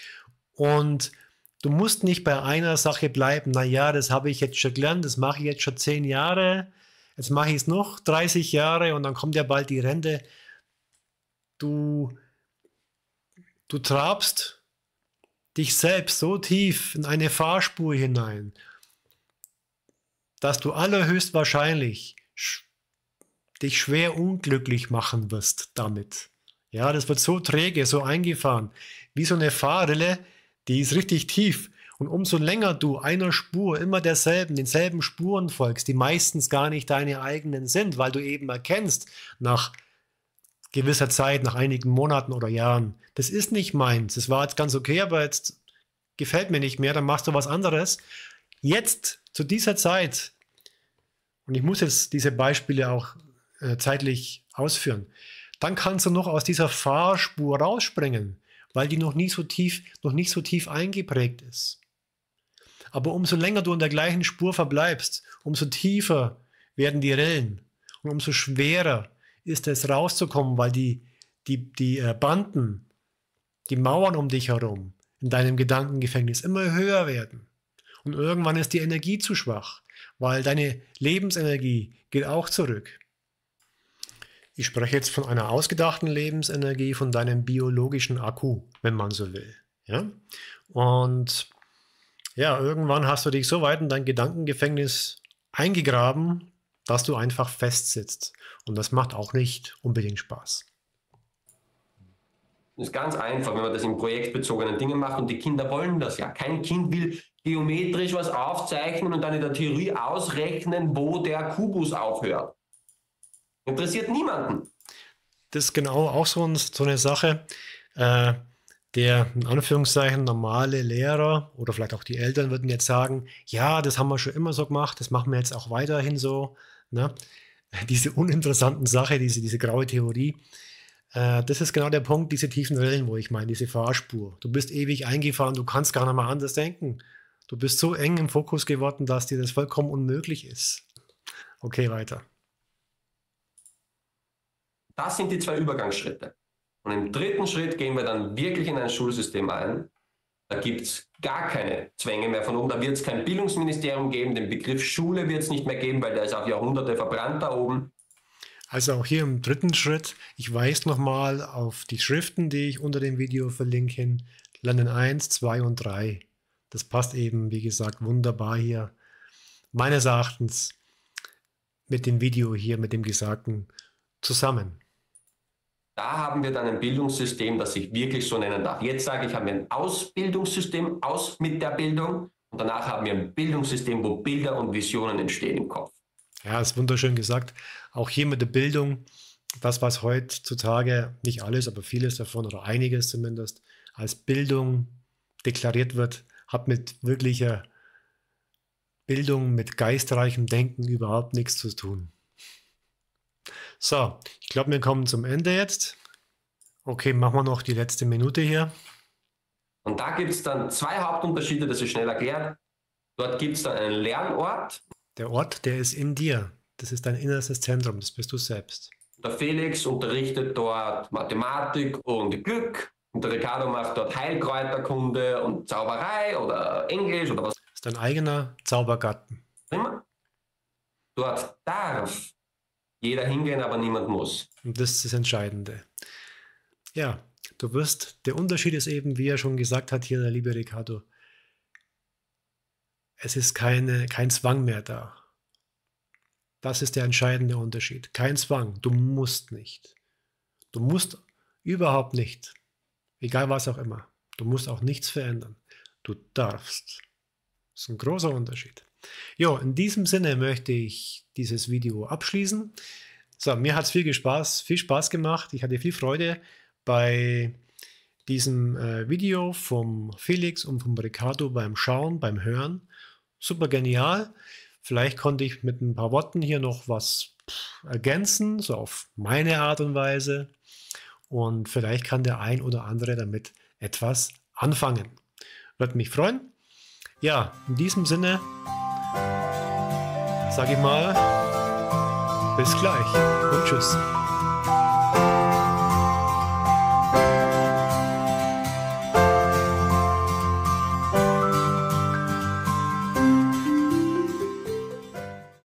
Und du musst nicht bei einer Sache bleiben, naja, das habe ich jetzt schon gelernt, das mache ich jetzt schon zehn Jahre, jetzt mache ich es noch dreißig Jahre und dann kommt ja bald die Rente. Du, du trabst dich selbst so tief in eine Fahrspur hinein, dass du allerhöchstwahrscheinlich sch dich schwer unglücklich machen wirst damit. Ja, das wird so träge, so eingefahren, wie so eine Fahrrille, die ist richtig tief. Und umso länger du einer Spur immer derselben, denselben Spuren folgst, die meistens gar nicht deine eigenen sind, weil du eben erkennst, nach gewisser Zeit, nach einigen Monaten oder Jahren, das ist nicht meins, das war jetzt ganz okay, aber jetzt gefällt mir nicht mehr, dann machst du was anderes. Jetzt, zu dieser Zeit, und ich muss jetzt diese Beispiele auch äh, zeitlich ausführen, dann kannst du noch aus dieser Fahrspur rausspringen, weil die noch nie so tief, noch nicht so tief eingeprägt ist. Aber umso länger du in der gleichen Spur verbleibst, umso tiefer werden die Rillen und umso schwerer ist es rauszukommen, weil die, die, die Banden, die Mauern um dich herum in deinem Gedankengefängnis immer höher werden. Und irgendwann ist die Energie zu schwach, weil deine Lebensenergie geht auch zurück. Ich spreche jetzt von einer ausgedachten Lebensenergie, von deinem biologischen Akku, wenn man so will. Ja? Und ja, irgendwann hast du dich so weit in dein Gedankengefängnis eingegraben, dass du einfach festsitzt. Und das macht auch nicht unbedingt Spaß. Das ist ganz einfach, wenn man das in projektbezogenen Dingen macht und die Kinder wollen das ja. Kein Kind will geometrisch was aufzeichnen und dann in der Theorie ausrechnen, wo der Kubus aufhört. Interessiert niemanden. Das ist genau auch so, ein, so eine Sache. Äh, der, in Anführungszeichen, normale Lehrer oder vielleicht auch die Eltern würden jetzt sagen, ja, das haben wir schon immer so gemacht, das machen wir jetzt auch weiterhin so. Ne? Diese uninteressanten Sache, diese, diese graue Theorie, äh, das ist genau der Punkt, diese tiefen Rillen, wo ich meine, diese Fahrspur. Du bist ewig eingefahren, du kannst gar nicht mal anders denken. Du bist so eng im Fokus geworden, dass dir das vollkommen unmöglich ist. Okay, weiter. Das sind die zwei Übergangsschritte. Und im dritten Schritt gehen wir dann wirklich in ein Schulsystem ein. Da gibt es gar keine Zwänge mehr von oben. Da wird es kein Bildungsministerium geben. Den Begriff Schule wird es nicht mehr geben, weil der ist auf Jahrhunderte verbrannt da oben. Also auch hier im dritten Schritt, ich weise nochmal auf die Schriften, die ich unter dem Video verlinke, hin. Lernen eins, zwei und drei. Das passt eben, wie gesagt, wunderbar hier, meines Erachtens, mit dem Video hier, mit dem Gesagten zusammen. Da haben wir dann ein Bildungssystem, das sich wirklich so nennen darf. Jetzt sage ich, haben wir ein Ausbildungssystem, aus mit der Bildung. Und danach haben wir ein Bildungssystem, wo Bilder und Visionen entstehen im Kopf. Ja, ist wunderschön gesagt. Auch hier mit der Bildung, das, was heutzutage, nicht alles, aber vieles davon oder einiges zumindest, als Bildung deklariert wird, hat mit wirklicher Bildung, mit geistreichem Denken überhaupt nichts zu tun. So, ich glaube, wir kommen zum Ende jetzt. Okay, machen wir noch die letzte Minute hier. Und da gibt es dann zwei Hauptunterschiede, das ist schnell erklärt. Dort gibt es dann einen Lernort. Der Ort, der ist in dir. Das ist dein innerstes Zentrum, das bist du selbst. Der Felix unterrichtet dort Mathematik und Glück. Und der Ricardo macht dort Heilkräuterkunde und Zauberei oder Englisch oder was. Das ist dein eigener Zaubergarten. Immer. Dort darf jeder hingehen, aber niemand muss. Und das ist das Entscheidende. Ja, du wirst, der Unterschied ist eben, wie er schon gesagt hat hier, der liebe Ricardo, es ist keine, kein Zwang mehr da. Das ist der entscheidende Unterschied. Kein Zwang, du musst nicht. Du musst überhaupt nicht. Egal was auch immer. Du musst auch nichts verändern. Du darfst. Das ist ein großer Unterschied. Jo, in diesem Sinne möchte ich dieses Video abschließen. So, mir hat es viel Spaß, viel Spaß gemacht. Ich hatte viel Freude bei diesem äh, Video vom Felix und vom Ricardo beim Schauen, beim Hören. Super genial. Vielleicht konnte ich mit ein paar Worten hier noch was pff, ergänzen, so auf meine Art und Weise. Und vielleicht kann der ein oder andere damit etwas anfangen. Würde mich freuen. Ja, in diesem Sinne sage ich mal, bis gleich und tschüss.